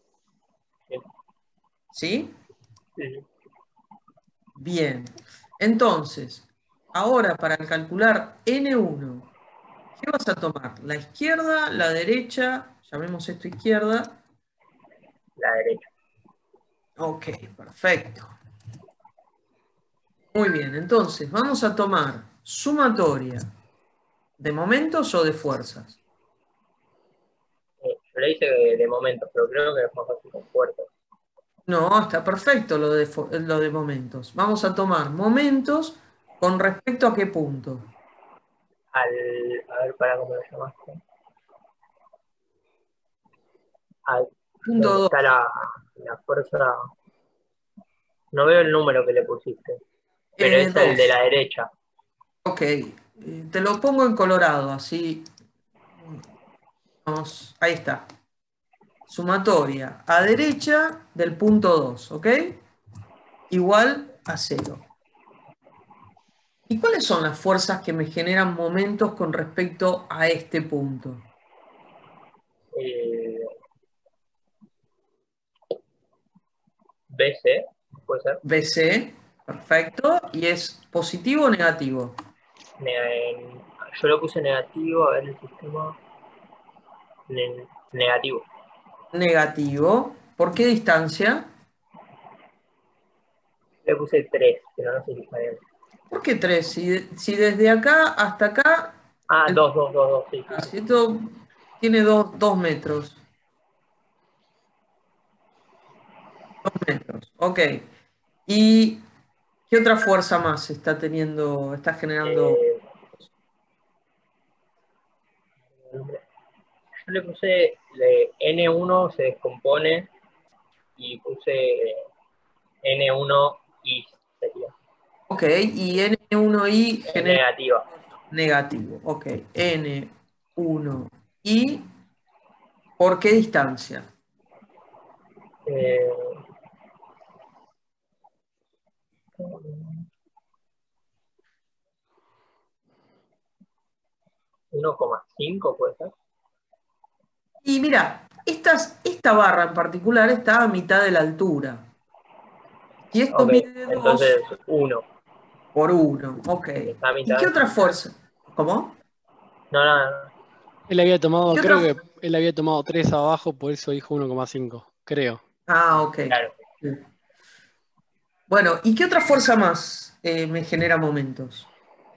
S1: ¿Sí?
S9: Sí.
S1: Bien. Entonces, ahora para calcular N1, ¿qué vas a tomar? ¿La izquierda, la derecha? Llamemos esto izquierda.
S9: La derecha.
S1: Ok, perfecto. Muy bien, entonces vamos a tomar sumatoria de momentos o de fuerzas.
S9: Yo le hice de momentos, pero creo que es más fácil con fuerzas.
S1: No, está perfecto lo de momentos. Vamos a tomar momentos con respecto a qué punto.
S9: A ver, para cómo lo llamaste.
S1: Punto
S9: ¿Dónde
S1: 2.
S9: está la fuerza? No veo el número que le pusiste, pero es el de la derecha.
S1: Ok, te lo pongo en colorado, así. Vamos, ahí está. Sumatoria a derecha del punto 2, ¿ok? Igual a 0. ¿Y cuáles son las fuerzas que me generan momentos con respecto a este punto?
S9: BC, puede ser.
S1: BC, perfecto. ¿Y es positivo o negativo?
S9: Yo lo puse negativo, a ver el sistema. Negativo.
S1: Negativo. ¿Por qué distancia?
S9: Le puse 3, pero no sé si está bien.
S1: ¿Por qué 3? Si desde acá hasta acá...
S9: Ah, 2, sí.
S1: Si esto tiene 2 metros. 2 metros, ok. ¿Y qué otra fuerza más está teniendo, está generando?
S9: Yo le puse N1 se descompone y puse N1I sería.
S1: Ok, y N1I genera...
S9: Negativa.
S1: Negativo, ok. N1I, ¿por qué distancia?
S9: 1,5 puede ser.
S1: Y mira, esta barra en particular está a mitad de la altura. Y esto
S9: Ok,
S1: mide 2
S9: entonces 1.
S1: por 1, ok.
S9: Está a
S1: ¿Y
S9: mitad.
S1: qué otra fuerza? ¿Cómo?
S9: No.
S5: Él había tomado,
S1: ¿Qué
S5: creo
S1: otra-
S5: que él había tomado 3 abajo, por eso dijo 1,5, creo.
S1: Ah, ok.
S9: Claro.
S1: Sí. Bueno, ¿y qué otra fuerza más me genera momentos?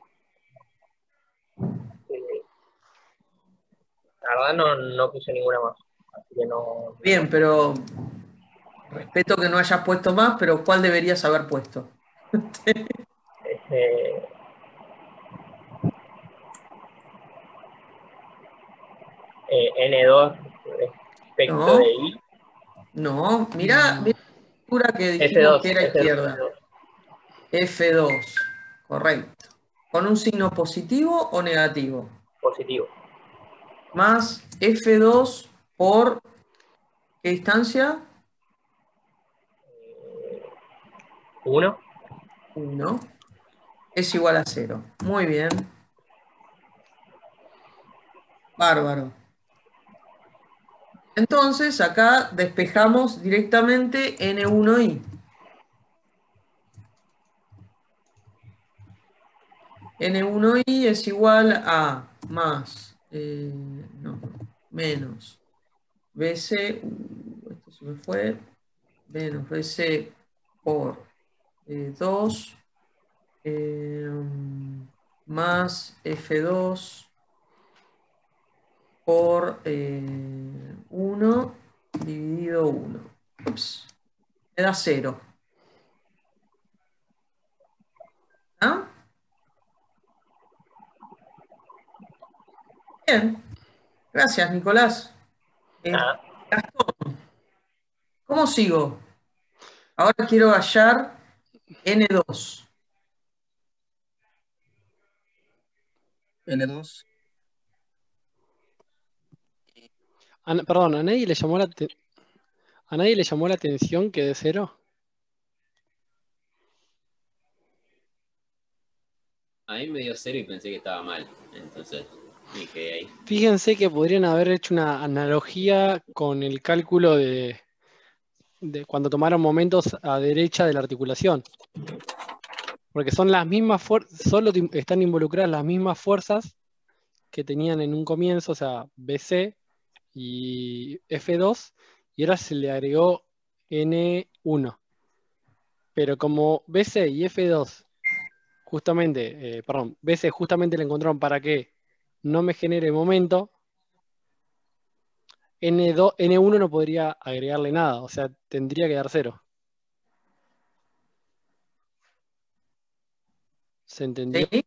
S9: La verdad no puse ninguna más. Así que no.
S1: Bien, pero respeto que no hayas puesto más, pero ¿cuál deberías haber puesto?
S9: N2 respecto
S1: No,
S9: de I.
S1: no, mira la estructura que dijimos
S9: F2.
S1: que era izquierda. F2, correcto. ¿Con un signo positivo o negativo?
S9: Positivo.
S1: Más F2 por ¿qué distancia?
S9: 1.
S1: 1. Es igual a 0. Muy bien. Bárbaro. Entonces, acá despejamos directamente N1I. N1i es igual a más, menos BC, esto se me fue, menos BC por 2 más F2 por 1 dividido 1. Ups, me da 0. ¿Ah? Bien. Gracias, Nicolás.
S9: Nada.
S1: Gastón, ¿cómo sigo? Ahora quiero hallar N2.
S10: N2.
S5: Perdón, ¿a nadie le llamó la atención que de 0?
S2: A mí me dio 0 y pensé que estaba mal. Entonces me quedé ahí.
S5: Fíjense que podrían haber hecho una analogía con el cálculo de cuando tomaron momentos a derecha de la articulación. Porque son las mismas solo están involucradas las mismas fuerzas que tenían en un comienzo, o sea, BC y F2, y ahora se le agregó N1. Pero como BC y F2 justamente, BC justamente le encontraron para que no me genere momento, N1 no podría agregarle nada, o sea, tendría que dar 0. ¿Se entendió?
S1: ¿Sí?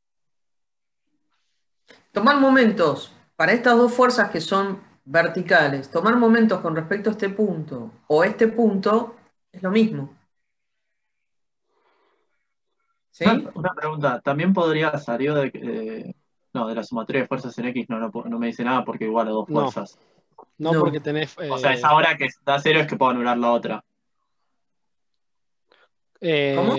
S1: Tomar momentos para estas dos fuerzas que son verticales, tomar momentos con respecto a este punto o este punto es lo mismo. ¿Sí?
S11: Una pregunta, también podría salir de la sumatoria de fuerzas en X, no me dice nada porque igual a dos
S5: No,
S11: fuerzas.
S5: no porque tenés...
S11: O sea, esa hora que da 0 es que puedo anular la otra.
S1: ¿Cómo?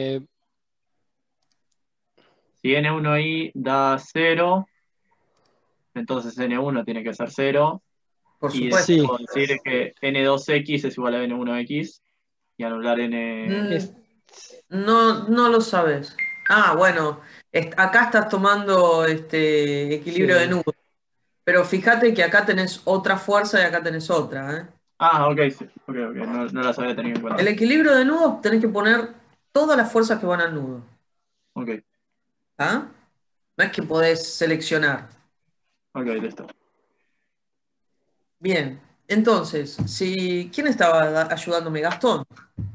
S11: Si N1i da 0, entonces N1 tiene que ser 0.
S1: Por
S11: Y
S1: supuesto.
S11: después puedo decir que N2x es igual a N1x y anular N...
S1: No lo sabes. Ah, bueno, acá estás tomando equilibrio de
S5: Sí.
S1: nudos. Pero fíjate que acá tenés otra fuerza y acá tenés otra, ¿eh?
S11: Ah, ok, sí. Ok, no las había tenido en cuenta.
S1: El equilibrio de nudos tenés que poner todas las fuerzas que van al nudo.
S11: Ok,
S1: ¿Ah? No es que podés seleccionar.
S11: ok, listo.
S1: Bien, entonces, ¿quién estaba ayudándome? Gastón.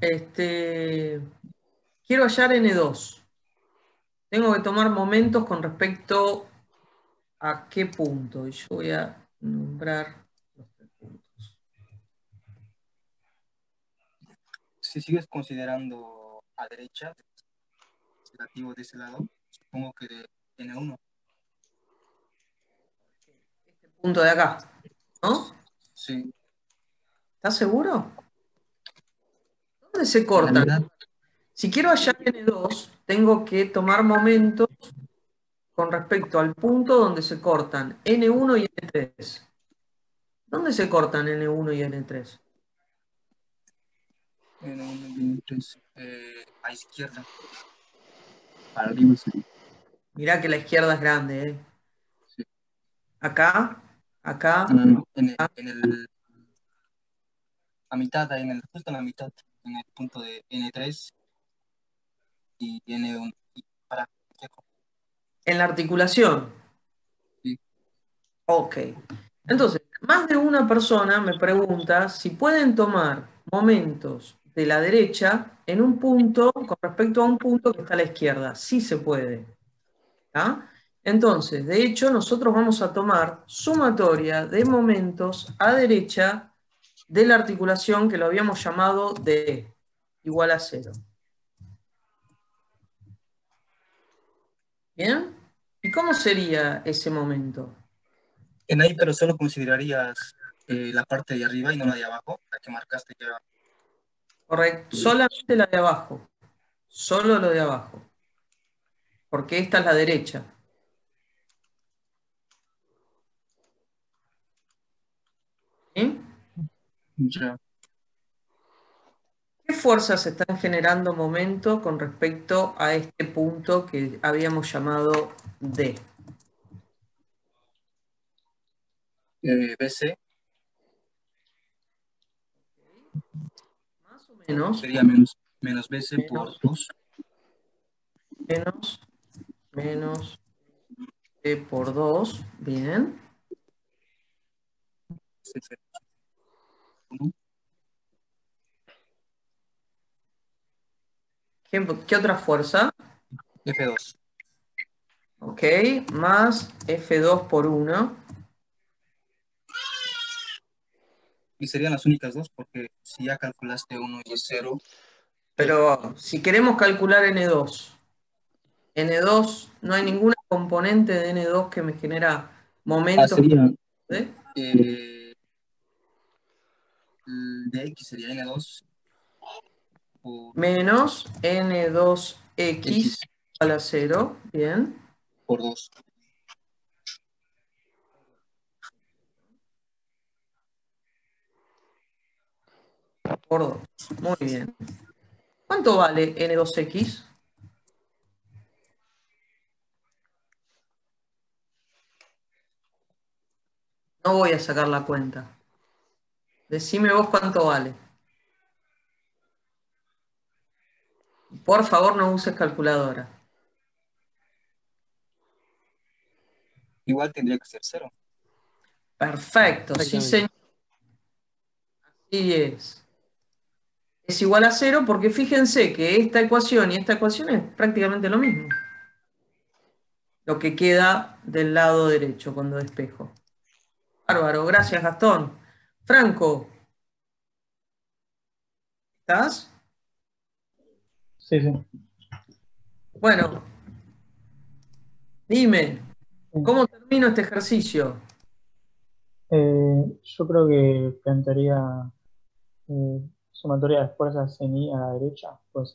S1: Quiero hallar N2. Tengo que tomar momentos con respecto a qué punto. Y yo voy a nombrar los 3 puntos.
S10: Si sigues considerando a derecha, negativo de ese lado, supongo que de N1.
S1: Este punto de acá, ¿no?
S10: Sí.
S1: ¿Estás seguro? ¿Dónde se cortan? Si quiero hallar N2, tengo que tomar momentos con respecto al punto donde se cortan N1 y N3. ¿Dónde se cortan N1 y N3?
S10: N1 y N3. A izquierda. Para arriba sería.
S1: Mirá que la izquierda es grande, ¿eh?
S10: Sí.
S1: Acá, acá.
S10: A mitad, justo en la mitad, en el punto de N3 y N1. Y para
S1: En la articulación.
S10: Sí.
S1: Ok. Entonces, más de una persona me pregunta si pueden tomar momentos de la derecha en un punto con respecto a un punto que está a la izquierda. Sí se puede. ¿Tá? Entonces, de hecho, nosotros vamos a tomar sumatoria de momentos a derecha de la articulación que lo habíamos llamado D igual a 0. ¿Bien? ¿Y cómo sería ese momento?
S10: En ahí, pero solo considerarías la parte de arriba y no la de abajo, la que marcaste ya.
S1: Correcto, solamente la de abajo. Solo lo de abajo. Porque esta es la derecha. ¿Sí?
S10: Ya.
S1: ¿Qué fuerzas están generando momento con respecto a este punto que habíamos llamado D?
S10: BC
S1: Más o menos.
S10: sería menos BC por 2.
S1: Menos D por 2. Bien. ¿Qué otra fuerza?
S10: F2.
S1: Ok, más F2 por 1.
S10: Y serían las únicas dos, porque si ya calculaste 1 y es 0.
S1: Pero si queremos calcular N2, no hay ninguna componente de N2 que me genera momentos.
S10: Sería,
S1: ¿eh?
S10: el de X sería N2.
S1: Menos N2X igual a 0. Bien.
S10: Por 2.
S1: Por 2. Muy bien. ¿Cuánto vale N2X? No voy a sacar la cuenta. Decime vos cuánto vale. Por favor, no uses calculadora.
S10: Igual tendría que ser 0.
S1: Perfecto, sí señor. Así es. Es igual a 0 porque fíjense que esta ecuación y esta ecuación es prácticamente lo mismo. Lo que queda del lado derecho cuando despejo. Bárbaro, gracias Gastón. Franco. ¿Estás?
S3: Sí, sí.
S1: Bueno, dime, ¿cómo termino este ejercicio?
S3: Yo creo que plantearía sumatoria de fuerzas en I a la derecha, pues.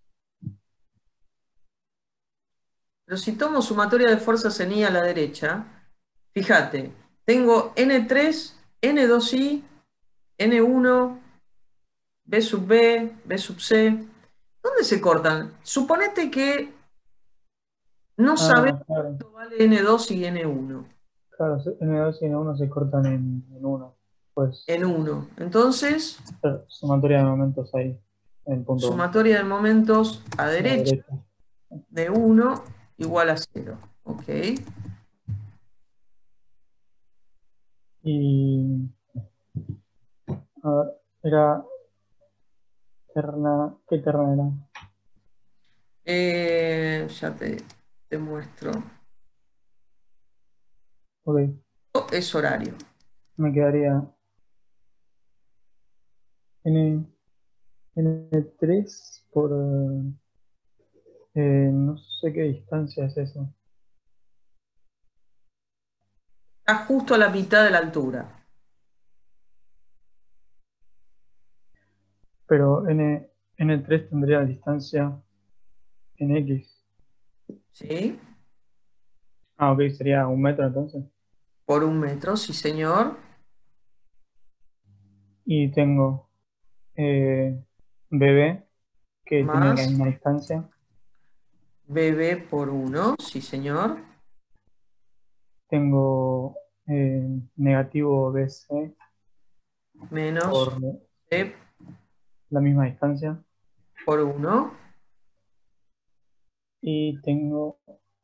S1: Pero si tomo sumatoria de fuerzas en I a la derecha, fíjate, tengo N3, N2I, N1, B sub B, B sub C. ¿Dónde se cortan? Suponete que no sabemos cuánto vale N2 y N1.
S3: Claro, N2 y N1 se cortan en 1. Pues,
S1: en 1. Entonces,
S3: sumatoria de momentos ahí, en el punto 1.
S1: Sumatoria de momentos a derecha de 1 igual a 0. Ok.
S3: Y a ver, era terna, ¿qué terna era?
S1: Ya te muestro.
S3: Ok.
S1: Es horario.
S3: Me quedaría N3 por no sé qué distancia es eso.
S1: Está justo a la mitad de la altura.
S3: Pero N3 tendría distancia en X.
S1: ¿Sí?
S3: Ah, ok, sería 1 metro entonces.
S1: Por 1 metro, sí señor.
S3: Y tengo BB, que tiene la misma distancia.
S1: BB por 1, sí señor.
S3: Tengo negativo BC
S1: menos
S3: por
S1: C
S3: la misma distancia.
S1: Por 1.
S3: Y tengo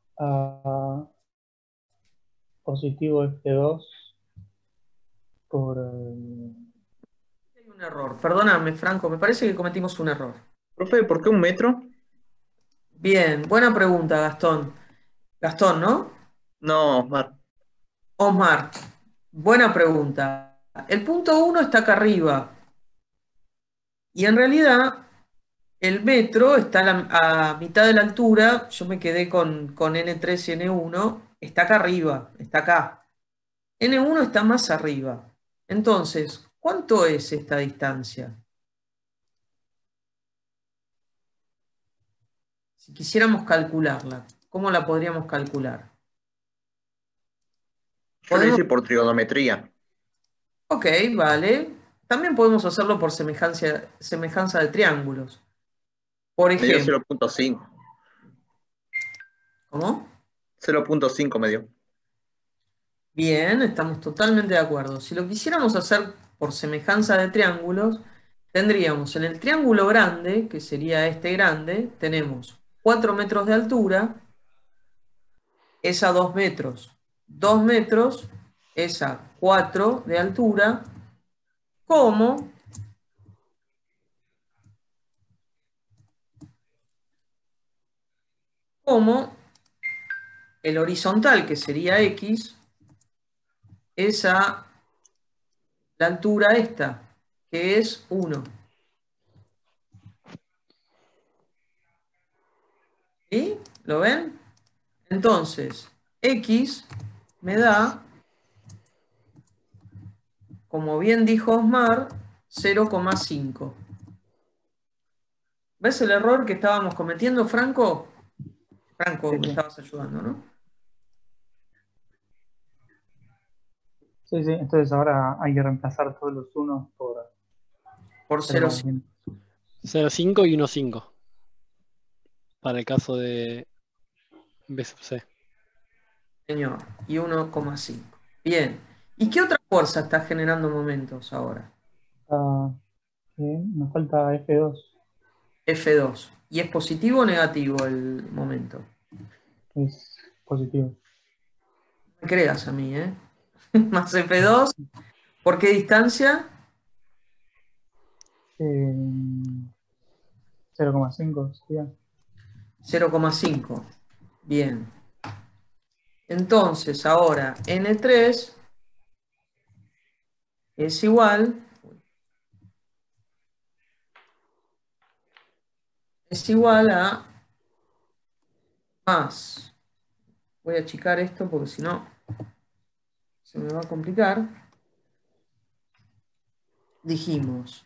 S3: positivo F2 por...
S1: Hay un error. Perdóname, Franco, me parece que cometimos un error.
S8: Profe, ¿por qué 1 metro?
S1: Bien, buena pregunta, Gastón. Gastón, ¿no?
S8: No, Osmar.
S1: Osmar, buena pregunta. El punto 1 está acá arriba. Y en realidad, el metro está a mitad de la altura. Yo me quedé con N3 y N1. Está acá arriba, está acá. N1 está más arriba. Entonces, ¿cuánto es esta distancia? Si quisiéramos calcularla, ¿cómo la podríamos calcular?
S8: Yo lo hice por trigonometría.
S1: Ok, vale. también podemos hacerlo por semejanza de triángulos. Por
S8: Me dio
S1: ejemplo,
S8: 0.5.
S1: ¿cómo?
S8: 0.5 me dio.
S1: Bien, estamos totalmente de acuerdo. Si lo quisiéramos hacer por semejanza de triángulos, tendríamos en el triángulo grande, que sería este grande, tenemos 4 metros de altura, es a 2 metros. 2 metros es a 4 de altura, como el horizontal, que sería X, es a la altura esta, que es 1. ¿Sí? ¿Lo ven? Entonces, X me da, como bien dijo Osmar, 0,5. ¿Ves el error que estábamos cometiendo, Franco? Franco, me estabas ayudando, ¿no?
S3: Sí, sí, entonces ahora hay que reemplazar todos los unos por
S1: 0,5.
S5: 0,5 y 1,5. Para el caso de B sub C.
S1: Señor, y 1,5. Bien. ¿Y qué otra fuerza está generando momentos ahora?
S3: Bien, nos falta F2.
S1: F2. ¿Y es positivo o negativo el momento?
S3: Es positivo.
S1: No me creas a mí, ¿eh? Más F2. ¿Por qué distancia?
S3: 0,5 sería.
S1: 0,5. Bien. Entonces, ahora N3 es igual a más. Voy a achicar esto porque si no se me va a complicar. Dijimos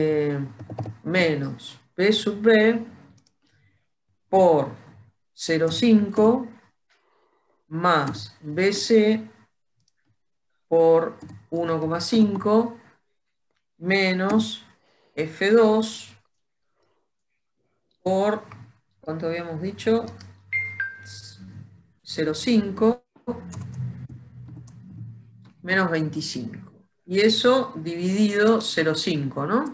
S1: menos P sub B por 0,5 más BC por 1,5 menos F2 por, ¿cuánto habíamos dicho? 0,5 menos 25. Y eso dividido 0,5, ¿no?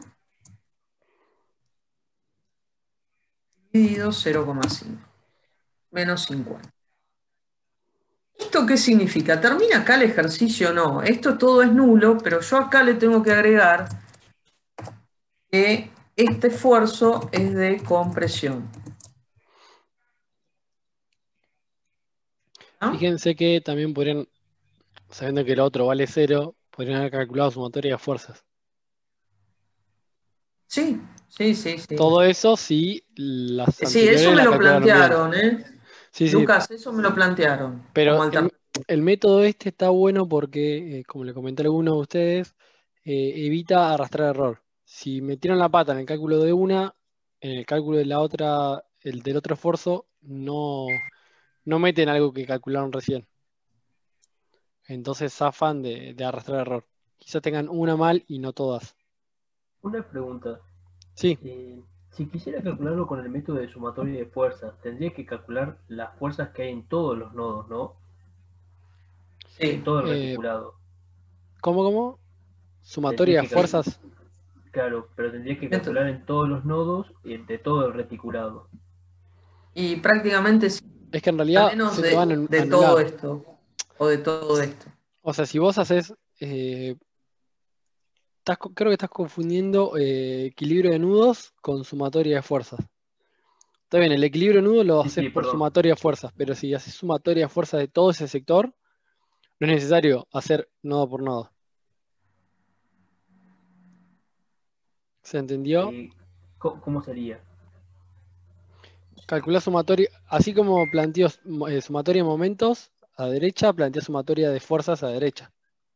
S1: Dividido 0,5 menos 50. ¿Esto qué significa? ¿Termina acá el ejercicio? No, esto todo es nulo, pero yo acá le tengo que agregar que este esfuerzo es de compresión. ¿No?
S5: Fíjense que también podrían, sabiendo que el otro vale 0, podrían haber calculado sumatoria de fuerzas.
S1: Sí.
S5: Todo eso sí, las
S1: Sí,
S5: anteriores
S1: eso me
S5: la
S1: lo
S5: calcularon bien.
S1: plantearon, ¿eh?
S5: Sí,
S1: Lucas, eso me lo plantearon.
S5: pero
S1: Como
S5: el método este está bueno porque, como le comenté a alguno de ustedes, evita arrastrar error. Si metieron la pata en el cálculo de una, en el cálculo de la otra, el del otro esfuerzo, no meten algo que calcularon recién. Entonces zafan de arrastrar error. Quizás tengan una mal y no todas.
S6: Una pregunta.
S5: Sí.
S6: Si quisiera calcularlo con el método de sumatoria de fuerzas, tendría que calcular las fuerzas que hay en todos los nodos, ¿no?
S1: Sí.
S6: En todo el reticulado.
S5: ¿Cómo? Sumatoria de fuerzas.
S6: Claro, pero tendría que calcular en todos los nodos y de todo el reticulado.
S1: Y prácticamente sí.
S5: Es que en realidad
S1: Al menos
S5: se te van a
S1: de
S5: anular.
S1: todo esto. O de todo esto.
S5: O sea, si vos haces... creo que estás confundiendo equilibrio de nudos con sumatoria de fuerzas. Está bien, el equilibrio de nudos lo haces por sumatoria de fuerzas, pero si haces sumatoria de fuerzas de todo ese sector, no es necesario hacer nodo por nodo. ¿Se entendió?
S6: ¿Cómo sería?
S5: Calcular sumatoria, así como planteo sumatoria de momentos a derecha, plantea sumatoria de fuerzas a derecha.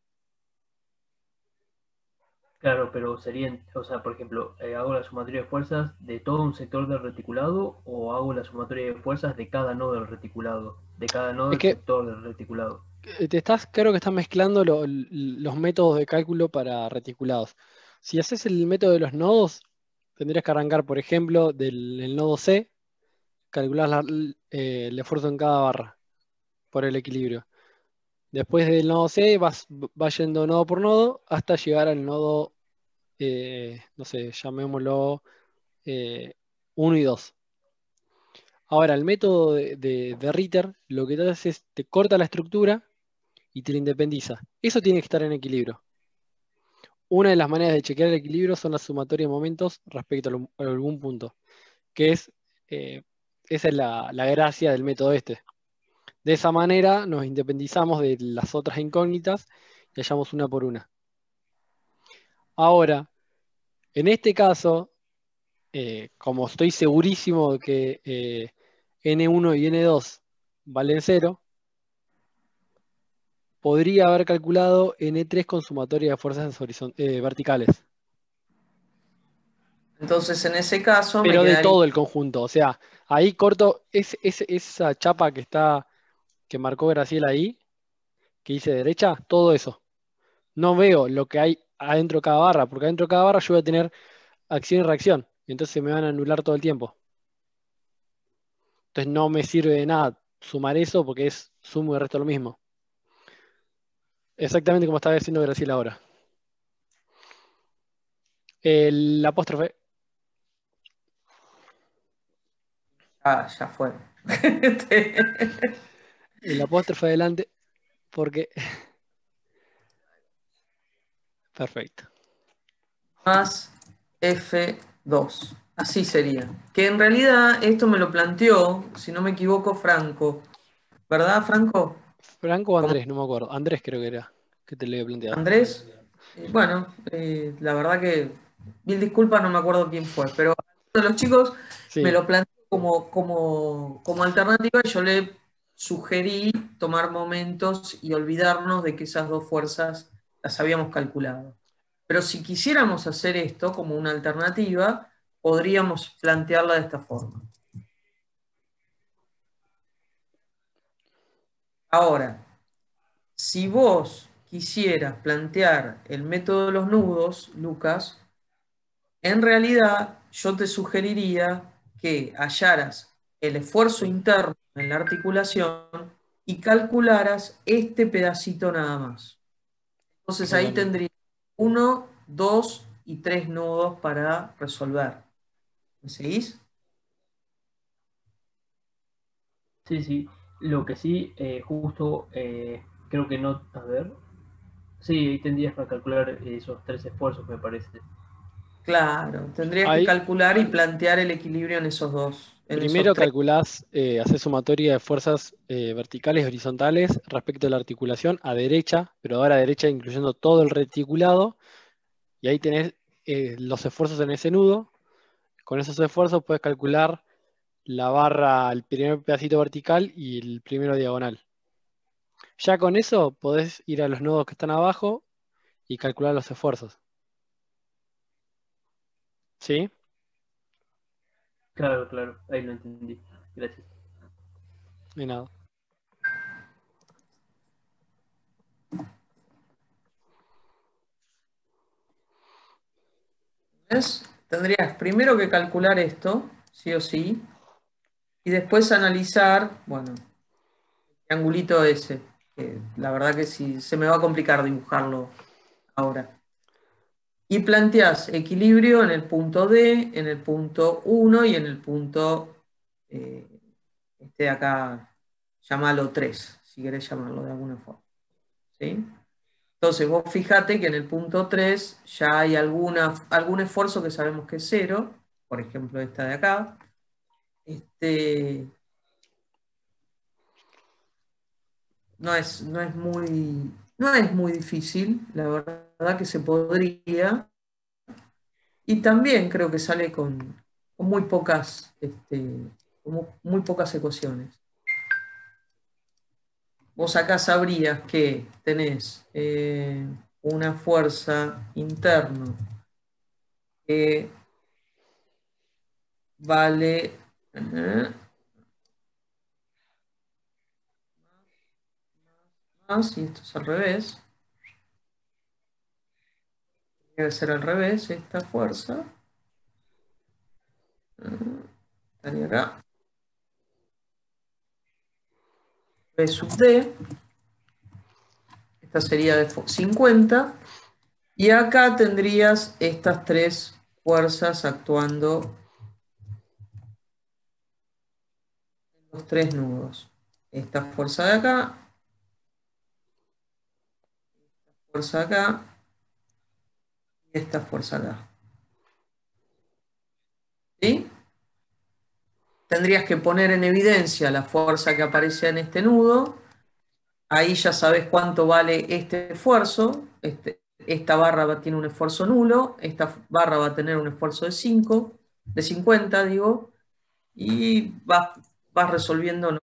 S6: Claro, pero serían, o sea, por ejemplo, ¿hago la sumatoria de fuerzas de todo un sector del reticulado o hago la sumatoria de fuerzas de cada nodo del reticulado? De cada nodo del sector del reticulado.
S5: Creo que estás mezclando los métodos de cálculo para reticulados. Si haces el método de los nodos, tendrías que arrancar, por ejemplo, del nodo C, calcular el esfuerzo en cada barra por el equilibrio. Después del nodo C vas yendo nodo por nodo hasta llegar al nodo, no sé, llamémoslo 1 y 2. Ahora, el método de Ritter lo que te hace es te corta la estructura y te la independiza. Eso tiene que estar en equilibrio. Una de las maneras de chequear el equilibrio son la sumatoria de momentos respecto a algún punto, que es, esa es la gracia del método este. De esa manera nos independizamos de las otras incógnitas y hallamos una por una. Ahora, en este caso, como estoy segurísimo de que N1 y N2 valen 0, podría haber calculado N3 con sumatoria de fuerzas verticales.
S1: Entonces, en ese caso, me
S5: Pero de
S1: quedaría.
S5: todo el conjunto. O sea, ahí corto esa chapa que marcó Graciela ahí, que dice derecha, todo eso. No veo lo que hay adentro de cada barra, porque adentro de cada barra yo voy a tener acción y reacción. Y entonces me van a anular todo el tiempo. Entonces no me sirve de nada sumar eso porque es sumo y el resto lo mismo. Exactamente como estaba diciendo Graciela ahora. El apóstrofe.
S1: Ah, ya fue.
S5: El apóstrofe adelante, porque. Perfecto.
S1: Más F2. Así sería. Que en realidad esto me lo planteó, si no me equivoco, Franco. ¿Verdad, Franco?
S5: Franco o
S1: ¿Cómo?
S5: Andrés, no me acuerdo. Andrés creo que era, que te lo había planteado.
S1: Andrés. Bueno, la verdad que, mil disculpas, no me acuerdo quién fue, pero uno de los chicos me
S5: Sí,
S1: lo planteó como alternativa y yo le sugerí tomar momentos y olvidarnos de que esas dos fuerzas las habíamos calculado. Pero si quisiéramos hacer esto como una alternativa, podríamos plantearla de esta forma. Ahora, si vos quisieras plantear el método de los nudos, Lucas, en realidad yo te sugeriría que hallaras el esfuerzo interno en la articulación y calcularas este pedacito nada más. Entonces ahí
S5: totalmente.
S1: tendrías 1, 2 y 3 nudos para resolver. ¿Me seguís?
S6: Sí, sí. Lo que sí, justo creo que no. A ver. Sí, ahí tendrías para calcular esos 3 esfuerzos, me parece.
S1: Claro, tendrías que
S5: Ahí
S1: calcular y plantear el equilibrio en esos dos, en esos
S5: primero
S1: tres.
S5: calculás, haces sumatoria de fuerzas verticales y horizontales respecto a la articulación a derecha, pero ahora a derecha incluyendo todo el reticulado, y ahí tenés los esfuerzos en ese nudo. Con esos esfuerzos puedes calcular la barra, el primer pedacito vertical y el primero diagonal. Ya con eso podés ir a los nodos que están abajo y calcular los esfuerzos. ¿Sí?
S6: Claro, claro, ahí lo entendí. Gracias.
S5: De nada.
S1: Entonces, tendrías primero que calcular esto, sí o sí, y después analizar, bueno, el triangulito ese, que la verdad que sí, se me va a complicar dibujarlo ahora. Y planteás equilibrio en el punto D, en el punto 1 y en el punto, este de acá, llámalo 3, si querés llamarlo de alguna forma. ¿Sí? Entonces vos fijate que en el punto 3 ya hay algún esfuerzo que sabemos que es 0, por ejemplo esta de acá. No es muy difícil, la verdad que se podría. Y también creo que sale con muy pocas ecuaciones. Vos acá sabrías que tenés una fuerza interna que vale más, y esto es al revés. Debe ser al revés, esta fuerza. Estaría acá. B sub D. Esta sería de 50. Y acá tendrías estas tres fuerzas actuando en los tres nudos. Esta fuerza de acá. Esta fuerza de acá. Y esta fuerza acá. ¿Sí? Tendrías que poner en evidencia la fuerza que aparece en este nudo. Ahí ya sabes cuánto vale este esfuerzo. Esta barra tiene un esfuerzo nulo. Esta barra va a tener un esfuerzo de 5, de 50, digo. Y vas resolviendo